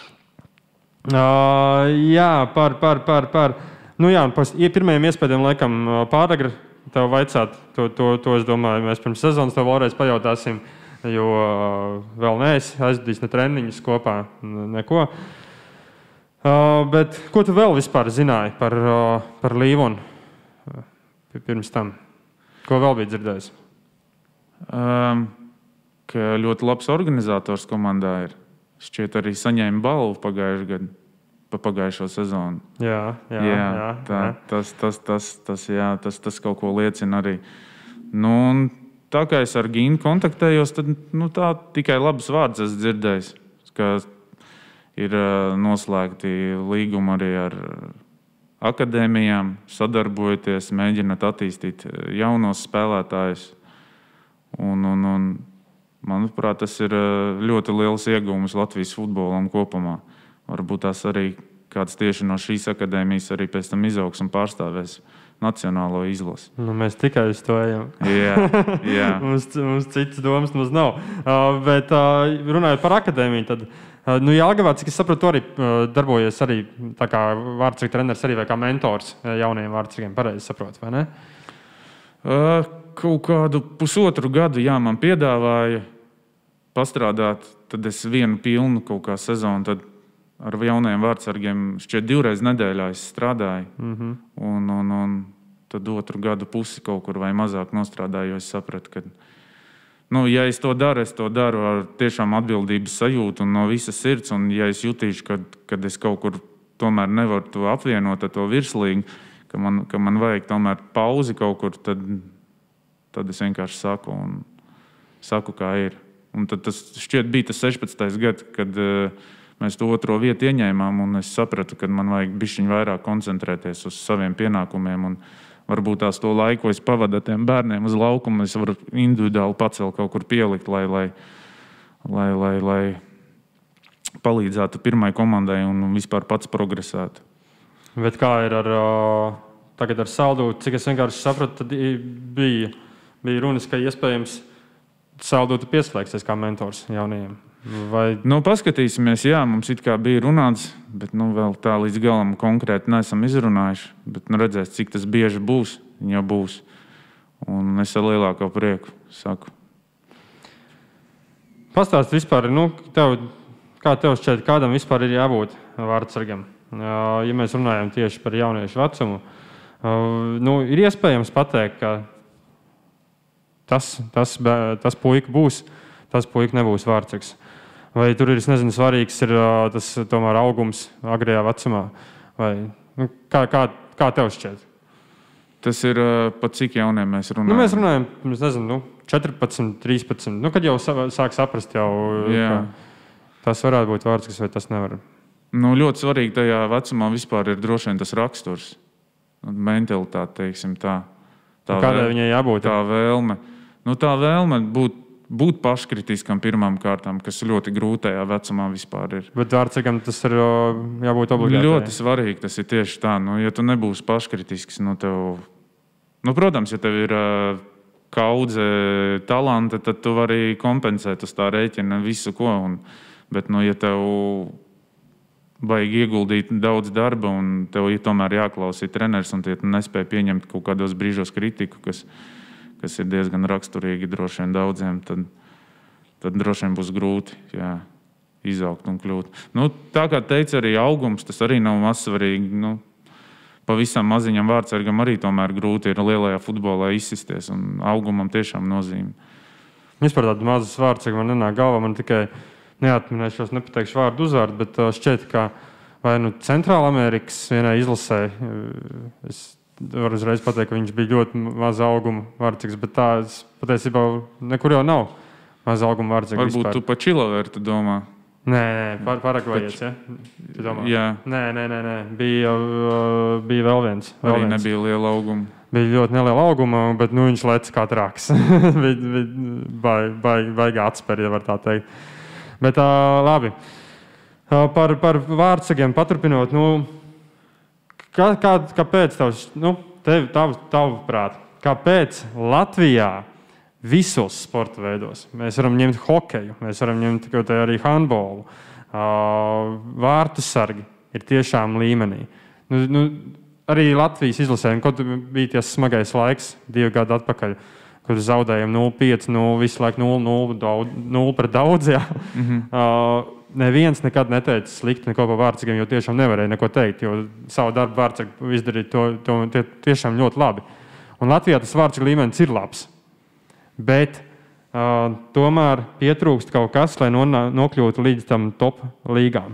Jā, par. Nu jā, par pirmajiem iespējām laikam pāragri. Tev vaicāt, to es domāju, mēs pirms sezonas tev vēlreiz pajautāsim, jo vēl neesi aizvadījis ne treniņus kopā, neko. Bet ko tu vēl vispār zināji par Līvonu pirms tam? Ko vēl bija dzirdējis? Ka ļoti labs organizators komandā ir. Šķiet arī saņēma balvu pagājušajā gadā. Pagājušo sezonu. Jā. Tas kaut ko liecina arī. Nu, tā kā es ar Gīnu kontaktējos, tad tā tikai labas vārdas esmu dzirdējis, ka ir noslēgti līgumi arī ar akadēmijām, sadarbojoties, mēģinot attīstīt jaunos spēlētājus. Un, manuprāt, tas ir ļoti liels iegūms Latvijas futbolam kopumā. Varbūt tās arī kāds tieši no šīs akadēmijas arī pēc tam izaugs un pārstāvēs nacionālo izlasi. Nu, mēs tikai uz to ejam. Jā. mums citas domas nav. Bet runājot par akadēmiju, tad Jelgavā, cik es saprotu, arī darbojies arī tā kā vārdsargu treneris arī vai kā mentors jaunajiem vārdsargiem. Pareizi saprotu, vai ne? Kaut kādu pusotru gadu, man piedāvāja pastrādāt, tad es vienu pilnu kaut kā sezonu, tad ar jaunajiem vārdsargiem šķiet 2 reizes nedēļā es strādāju. Un tad otru gadu pusi kaut kur vai mazāk nostrādāju, jo es sapratu, ka, ja es to daru ar tiešām atbildības sajūtu un no visas sirds, un ja es jutīšu, kad es kaut kur tomēr nevaru to apvienot ar to virslīgu, ka man vajag tomēr pauzi kaut kur, tad es vienkārši saku, kā ir. Un tad tas šķiet bija tas 16. gads, kad mēs to otro vietu ieņēmām, un es sapratu, ka man vajag bišķiņ vairāk koncentrēties uz saviem pienākumiem, un varbūt tās to laiku, ko es pavadu ar tiem bērniem uz laukumu, es varu individuāli pacelt kaut kur pielikt, lai palīdzētu pirmai komandai un vispār pats progresētu. Bet kā ir tagad ar Saldu? Cik es vienkārši sapratu, tad bija runas, ka iespējams Saldu tu pieslēgsies kā mentors jaunajiem. Vai... paskatīsimies, mums it kā bija runāts, bet vēl tā līdz galam konkrēti neesam izrunājuši. Bet redzēs, cik tas bieži būs, ja būs. Un es ar lielāko prieku saku. Pastāst vispār, kā tev šķiet, kādam vispār ir jābūt vārdsargam? Ja mēs runājam tieši par jauniešu vecumu, ir iespējams pateikt, ka tas puika būs, tas puika nebūs vārdsargs. Vai tur ir, es nezinu, svarīgs ir tas tomēr augums agrajā vecumā? Vai, kā tev šķiet? Tas ir pat cik jauniem mēs runājam? Mēs runājam, es nezinu, 14, 13. Kad jau sāk saprast, ka tas varētu būt vārdsargs vai tas nevar. Ļoti svarīgi tajā vecumā vispār ir droši vien tas raksturs. Mentalitāte, teiksim tā. Kādai viņai jābūt? Tā vēlme. Tā vēlme būt paškritiskam pirmām kārtām, kas ļoti grūtajā vecumā vispār ir. Bet vārdsargam tas ir jābūt obligāti. Ļoti svarīgi tas ir tieši tā. Ja tu nebūsi paškritisks, protams, ja tev ir kaudze talanta, tad tu vari kompensēt uz tā rēķina visu ko. Bet, ja tev vajag ieguldīt daudz darba un tev tomēr jāklausī treneris un tu nespēj pieņemt kaut kādos brīžos kritiku, kas ir diezgan raksturīgi droši vien daudziem, tad droši vien būs grūti izaugt un kļūt. Tā kā teica arī augums, tas arī nav mazsvarīgi. Pavisam maziņam vārdsargam arī tomēr grūti ir lielajā futbolā izsisties, un augumam tiešām nozīme. Vispār tādu mazas vārdsargu man nenāk galvā, man tikai neatminēšos, nepateikšu vārdu uzvārdu, bet šķiet, ka vai Centrāla Amerikas vienai izlasē. Es varu uzreiz pateikt, ka viņš bija ļoti maza auguma vārdsargs, bet tā patiesībā nekur jau nav maza auguma vārdsargs. Varbūt vispār. tu pa Čilavertu domā. Nē, Paragvajies, ja? Jā. Nē. Bija vēl viens. Arī nebija liela auguma. Bija ļoti neliela auguma, bet viņš lec kā trāks. Baigā atspēr, ja var tā teikt. Bet labi. Par vārdsargiem paturpinot, kāpēc tavuprāt, kāpēc Latvijā visos sporta veidos mēs varam ņemt hokeju, mēs varam ņemt arī handbolu, vārtu sargi ir tiešām līmenī. Arī Latvijas izlasēm, kad bija tas smagais laiks 2 gadu atpakaļ, kad zaudējām 0-5, visu laiku 0 pret daudz. Jā. Neviens nekad neteica slikti neko par vārdsargiem, jo tiešām nevarēja neko teikt, jo savu darbu vārdsargi izdarīja to tiešām ļoti labi. Un Latvijā tas vārdsargu līmenis ir labs, bet tomēr pietrūkst kaut kas, lai nokļūtu līdz tam top līgām.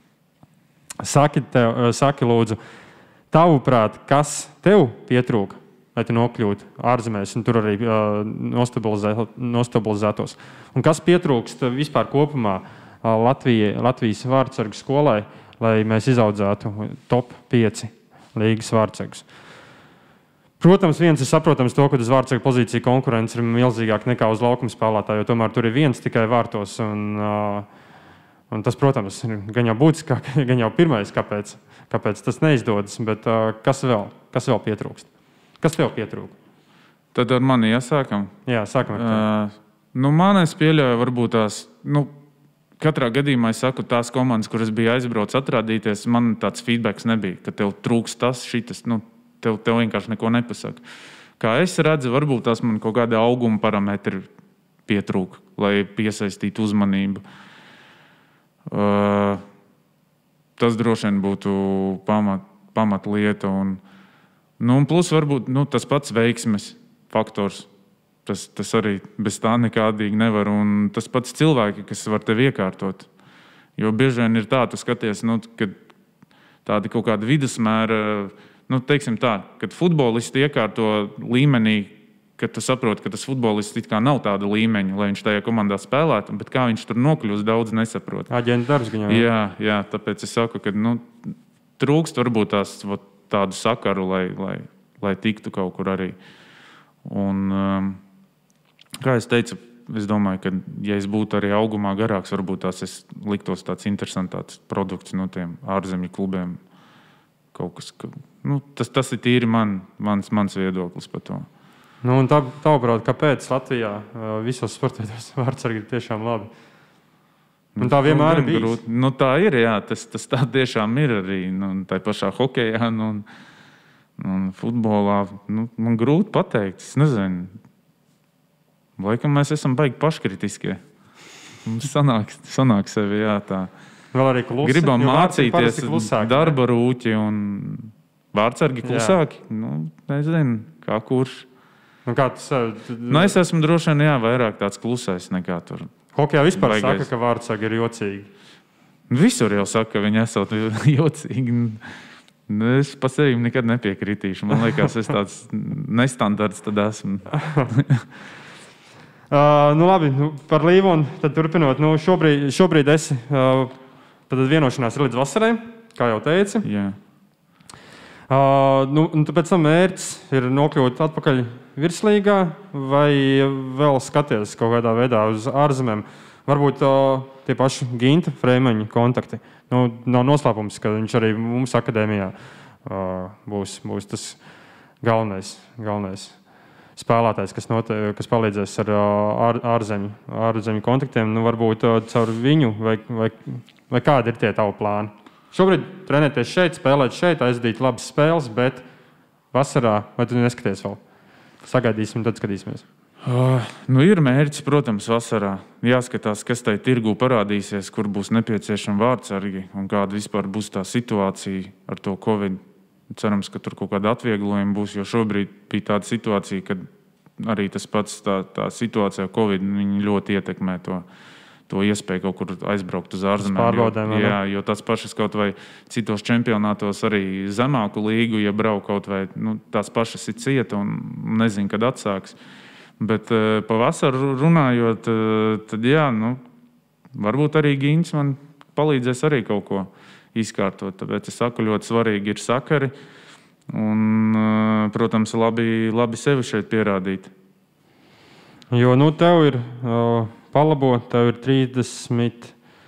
Saki lūdzu, tavuprāt, kas tev pietrūka, lai tu nokļūtu ārzemēs un tur arī nostabilizētos? Un kas pietrūkst vispār kopumā Latvijas vārdsargu skolai, lai mēs izaudzētu top 5 līgas vārdsargus? Protams, viens ir saprotams to, ka uz vārdsargu pozīciju konkurence ir milzīgāk nekā uz laukuma spēlētāju, jo tomēr tur ir viens tikai vārtos. Un tas, protams, ir gan jau būtiskāk, gan jau pirmais, kāpēc tas neizdodas. Bet kas vēl pietrūkst? Kas tev pietrūka? Tad ar mani jāsākam? Jā, sākam ar tevi. Man es pieļauju, varbūt tās... Katrā gadījumā es saku, tās komandas, kuras bija aizbraucis atrādīties, man tāds feedbacks nebija, ka tev trūkst tas, šitas, tev vienkārši neko nepasaka. Kā es redzu, varbūt tās man kaut kāda auguma parametri pietrūka, lai piesaistītu uzmanību. Tas droši vien būtu pamatlieta. Un plus varbūt tas pats veiksmes faktors. Tas arī bez tā nekādīgi nevar. Un tas pats cilvēki, kas var tevi iekārtot. Jo bieži vien ir tā, tu skaties, kad tādi kaut kādi vidusmēra, teiksim tā, kad futbolisti iekārto līmenī, kad tu saproti, ka tas futbolists it kā nav tāda līmeņa, lai viņš tajā komandā spēlētu, bet kā viņš tur nokļūst, daudz nesaprot. Aģenta darbs viņam. Jā, tāpēc es saku, ka trūkst varbūt tādu sakaru, lai tiktu kaut kur arī. Un, kā es teicu, es domāju, ka, ja es būtu arī augumā garāks, varbūt es liktos tāds interesantāts produkts no tiem ārzemju klubiem. Kaut kas, tas ir tīri mans viedoklis par to. Un tavuprāt, kāpēc Latvijā visos sportos vārdsargi ir tiešām labi? Un tā vienmēr ir bijis. Tā ir, jā. Tas tā tiešām ir arī. Tā pašā hokejā un futbolā. Man grūti pateikt. Es nezinu. Laikam mēs esam baigi paškritiskie. Mums sanāk sevi, jā, tā. Vēl arī klusi. Gribam mācīties darba rūķi un vārdsargi klusāki. Nezinu, kā kurš. Kā tas, es esmu droši vien, jā, vairāk tāds klusais nekā tur. Hokejā vispār saka, ka vārdsargi ir jocīgi. Visur jau saka, ka viņi esot jocīgi. Es pa sevi nekad nepiekritīšu. Man liekas, es tāds nestandards tad esmu. Labi, par Līvonu tad turpinot. Šobrīd esi tad vienošanās ir līdz vasarai, kā jau teici. Jā. Pēc tam mērķis ir nokļūt atpakaļ virslīgā vai vēl skaties kaut kādā veidā uz ārzemēm. Varbūt tie paši Ginta Freimaņa kontakti. Nav noslēpums, ka viņš arī mums akadēmijā būs tas galvenais spēlētājs, kas palīdzēs ar ārzemju kontaktiem. Varbūt caur viņu vai kādi ir tie tavu plāni? Šobrīd trenēties šeit, spēlēt šeit, aizdīt labas spēles, bet vasarā vai tu neskaties vēl? Sagaidīsim, tad skatīsimies. Ir mērķis, protams, vasarā. Jāskatās, kas tai tirgū parādīsies, kur būs nepieciešami vārdsargi un kāda vispār būs tā situācija ar to Covid. Cerams, ka tur kaut kāda atvieglojuma būs, jo šobrīd bija tāda situācija, kad arī tas pats tā situācija Covid ļoti ietekmē to iespēju kaut kur aizbraukt uz ārzemēm. Pārbaudēm, jā, jo tas pašas kaut vai citos čempionātos arī zemāku līgu, ja brauk kaut vai tās pašas ir cieta un nezinu, kad atsāks. Bet pa vasaru runājot, tad jā, varbūt arī Gīns man palīdzēs arī kaut ko izkārtot. Tāpēc es saku, ļoti svarīgi ir sakari un, protams, labi sevi šeit pierādīt. Jo, tev ir palabo, tev ir 32,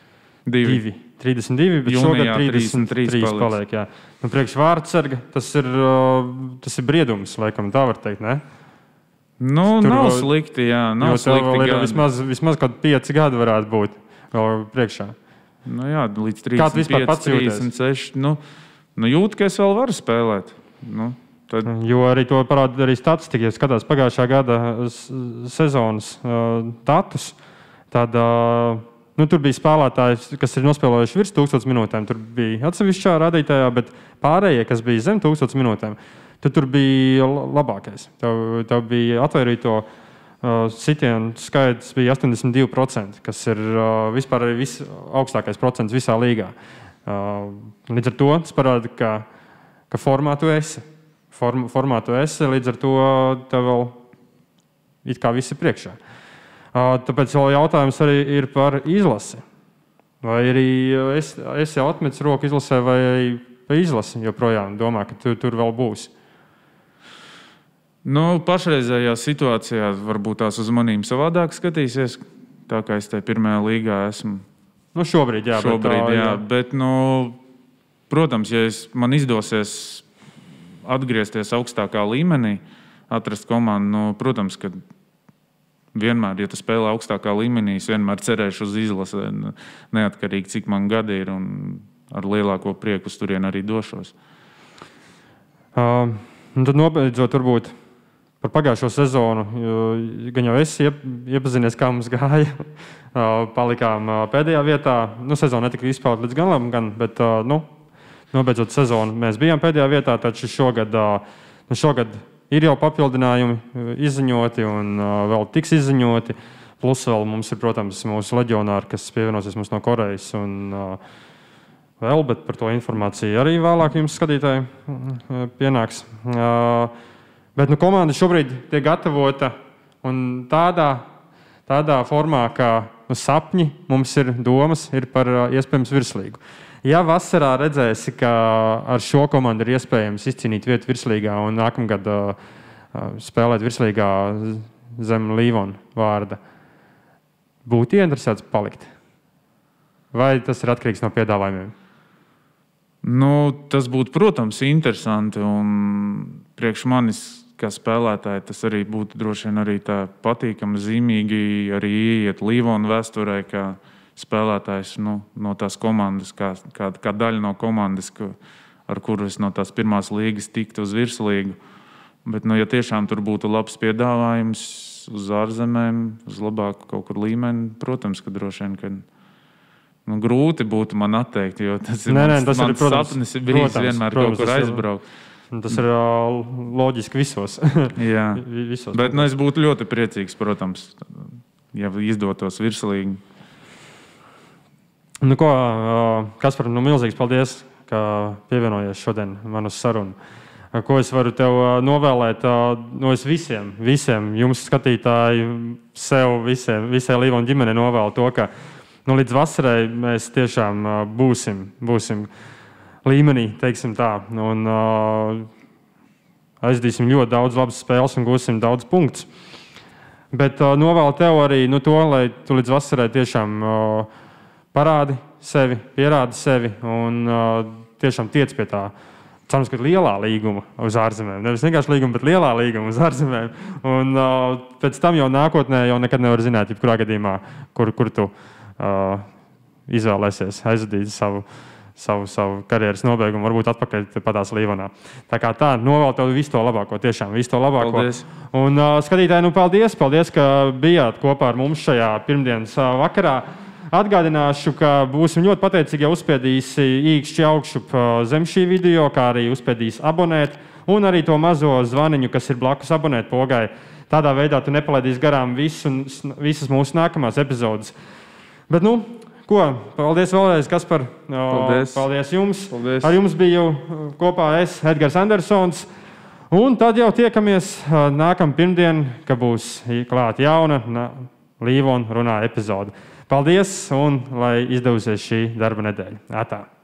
bet šogad 33 paliek. Jā. Priekš vārdsarga tas ir briedums, laikam, tā var teikt, ne? Nav slikti, jā. Nav slikti. Vismaz kaut 5 gadi varētu būt vēl priekšā. Jā, līdz 35, 36. Jūt, ka es vēl varu spēlēt. Tad... Jo arī to parāda arī statistika. Ja skatās pagājušā gada sezonas datus, tad tur bija spēlētāji, kas ir nospēlējuši virs 1000 minūtēm. Tur bija atsevišķā rādītājā, bet pārējie, kas bija zem 1000 minūtēm, tur bija labākais. Tev bija atvairīto sitienu skaits bija 82%, kas ir vispār arī augstākais procents visā līgā. Līdz ar to tas parāda, ka formā tu esi. Līdz ar to tev vēl it kā viss ir priekšā. Tāpēc vēl jautājums arī ir par izlasi. Vai arī esi jau atmetis roku izlasē vai izlasi joprojām domā, ka tu tur vēl būsi? Pašreizējā situācijā varbūt tās uz manīm savādāk skatīsies, tā kā es te pirmajā līgā esmu. Šobrīd, jā. Bet, protams, ja man izdosies atgriezties augstākā līmenī, atrast komandu, protams, ka vienmēr, ja tu spēlē augstākā līmenī, es vienmēr cerēšu uz izlasi, neatkarīgi, cik man gadi ir, un ar lielāko prieku uz turien arī došos. Tad nobeidzot varbūt par pagājušo sezonu, gan jau esi iepazinies, kā mums gāja. Palikām pēdējā vietā. Sezona netika izspēlēta līdz galam, bet nobeidzot sezonu mēs bijām pēdējā vietā, taču šogad ir jau papildinājumi izziņoti un vēl tiks izziņoti. Plus vēl mums ir, protams, mūsu leģionāri, kas pievienosies mums no Korejas un vēl, bet par to informāciju arī vēlāk jums skatītāji pienāks. Bet komanda šobrīd tiek gatavota un tādā formā, ka sapņi mums ir domas ir par iespējams virslīgu. Ja vasarā redzēsi, ka ar šo komandu ir iespējams izcīnīt vietu virslīgā un nākamgad spēlēt virslīgā zem Līvona vārda, būtu ieinteresēts palikt? Vai tas ir atkarīgs no piedāvājumiem? Tas būtu, protams, interesanti. Un priekš manis, kā spēlētāji, tas arī būtu droši vien arī tā patīkami, zīmīgi arī ieiet Līvona vēsturē, kā spēlētājs no tās komandas, kā daļa no komandas, ar kuru es no tās pirmās līgas tiktu uz virslīgu. Bet, ja tiešām tur būtu labs piedāvājums uz ārzemēm, uz labāku kaut kur līmeni, protams, ka droši vien, ka grūti būtu man atteikt, jo tas ir mans sapnis bijis vienmēr kaut kur aizbraukt. Tas ir loģiski visos. Jā, visos, bet es būtu ļoti priecīgs, protams, ja izdotos virslīgi. Kaspar, milzīgs paldies, ka pievienojies šodien man uz sarunu. Ko es varu tev novēlēt? Es visiem jums skatītāji, sev, visai Līvona ģimene novēlu to, ka līdz vasarai mēs tiešām būsim līmenī, teiksim tā, un aizdīsim ļoti daudz labas spēles un gūsim daudz punktus. Bet novēlu tev arī to, lai tu līdz vasarai tiešām parādi sevi, pierādi sevi un tiešām tiec pie tā, cerams, ka lielā līguma uz ārzemēm. Nevis vienkārši līguma, bet lielā līguma uz ārzemēm. Un pēc tam jau nākotnē jau nekad nevar zināt, jebkurā gadījumā, kur tu izvēlēsies aizvadīt savu karjeras nobeigumu, varbūt atpakaļ patās Līvonā. Tā kā tā, novēlu tev visu to labāko, tiešām visu to labāko. Paldies. Un skatītāji, paldies, ka bijāt kopā ar mums šajā pirmdienas vakarā. Atgādināšu, ka būsim ļoti pateicīgi, ja uzspiedīsi īkšķi augšup zem šī video, kā arī uzspiedīs abonēt, un arī to mazo zvaniņu, kas ir blakus abonēt pogai. Tādā veidā tu nepalaidīsi garām visas mūsu nākamās epizodes. Bet, ko? Paldies vēlreiz, Kaspar. Paldies jums. Paldies. Ar jums biju kopā es, Edgars Andersons. Un tad jau tiekamies nākamā pirmdien, kad būs klāt jauna Līvona runā epizode. Paldies un lai izdevusies šī darba nedēļa. Atā!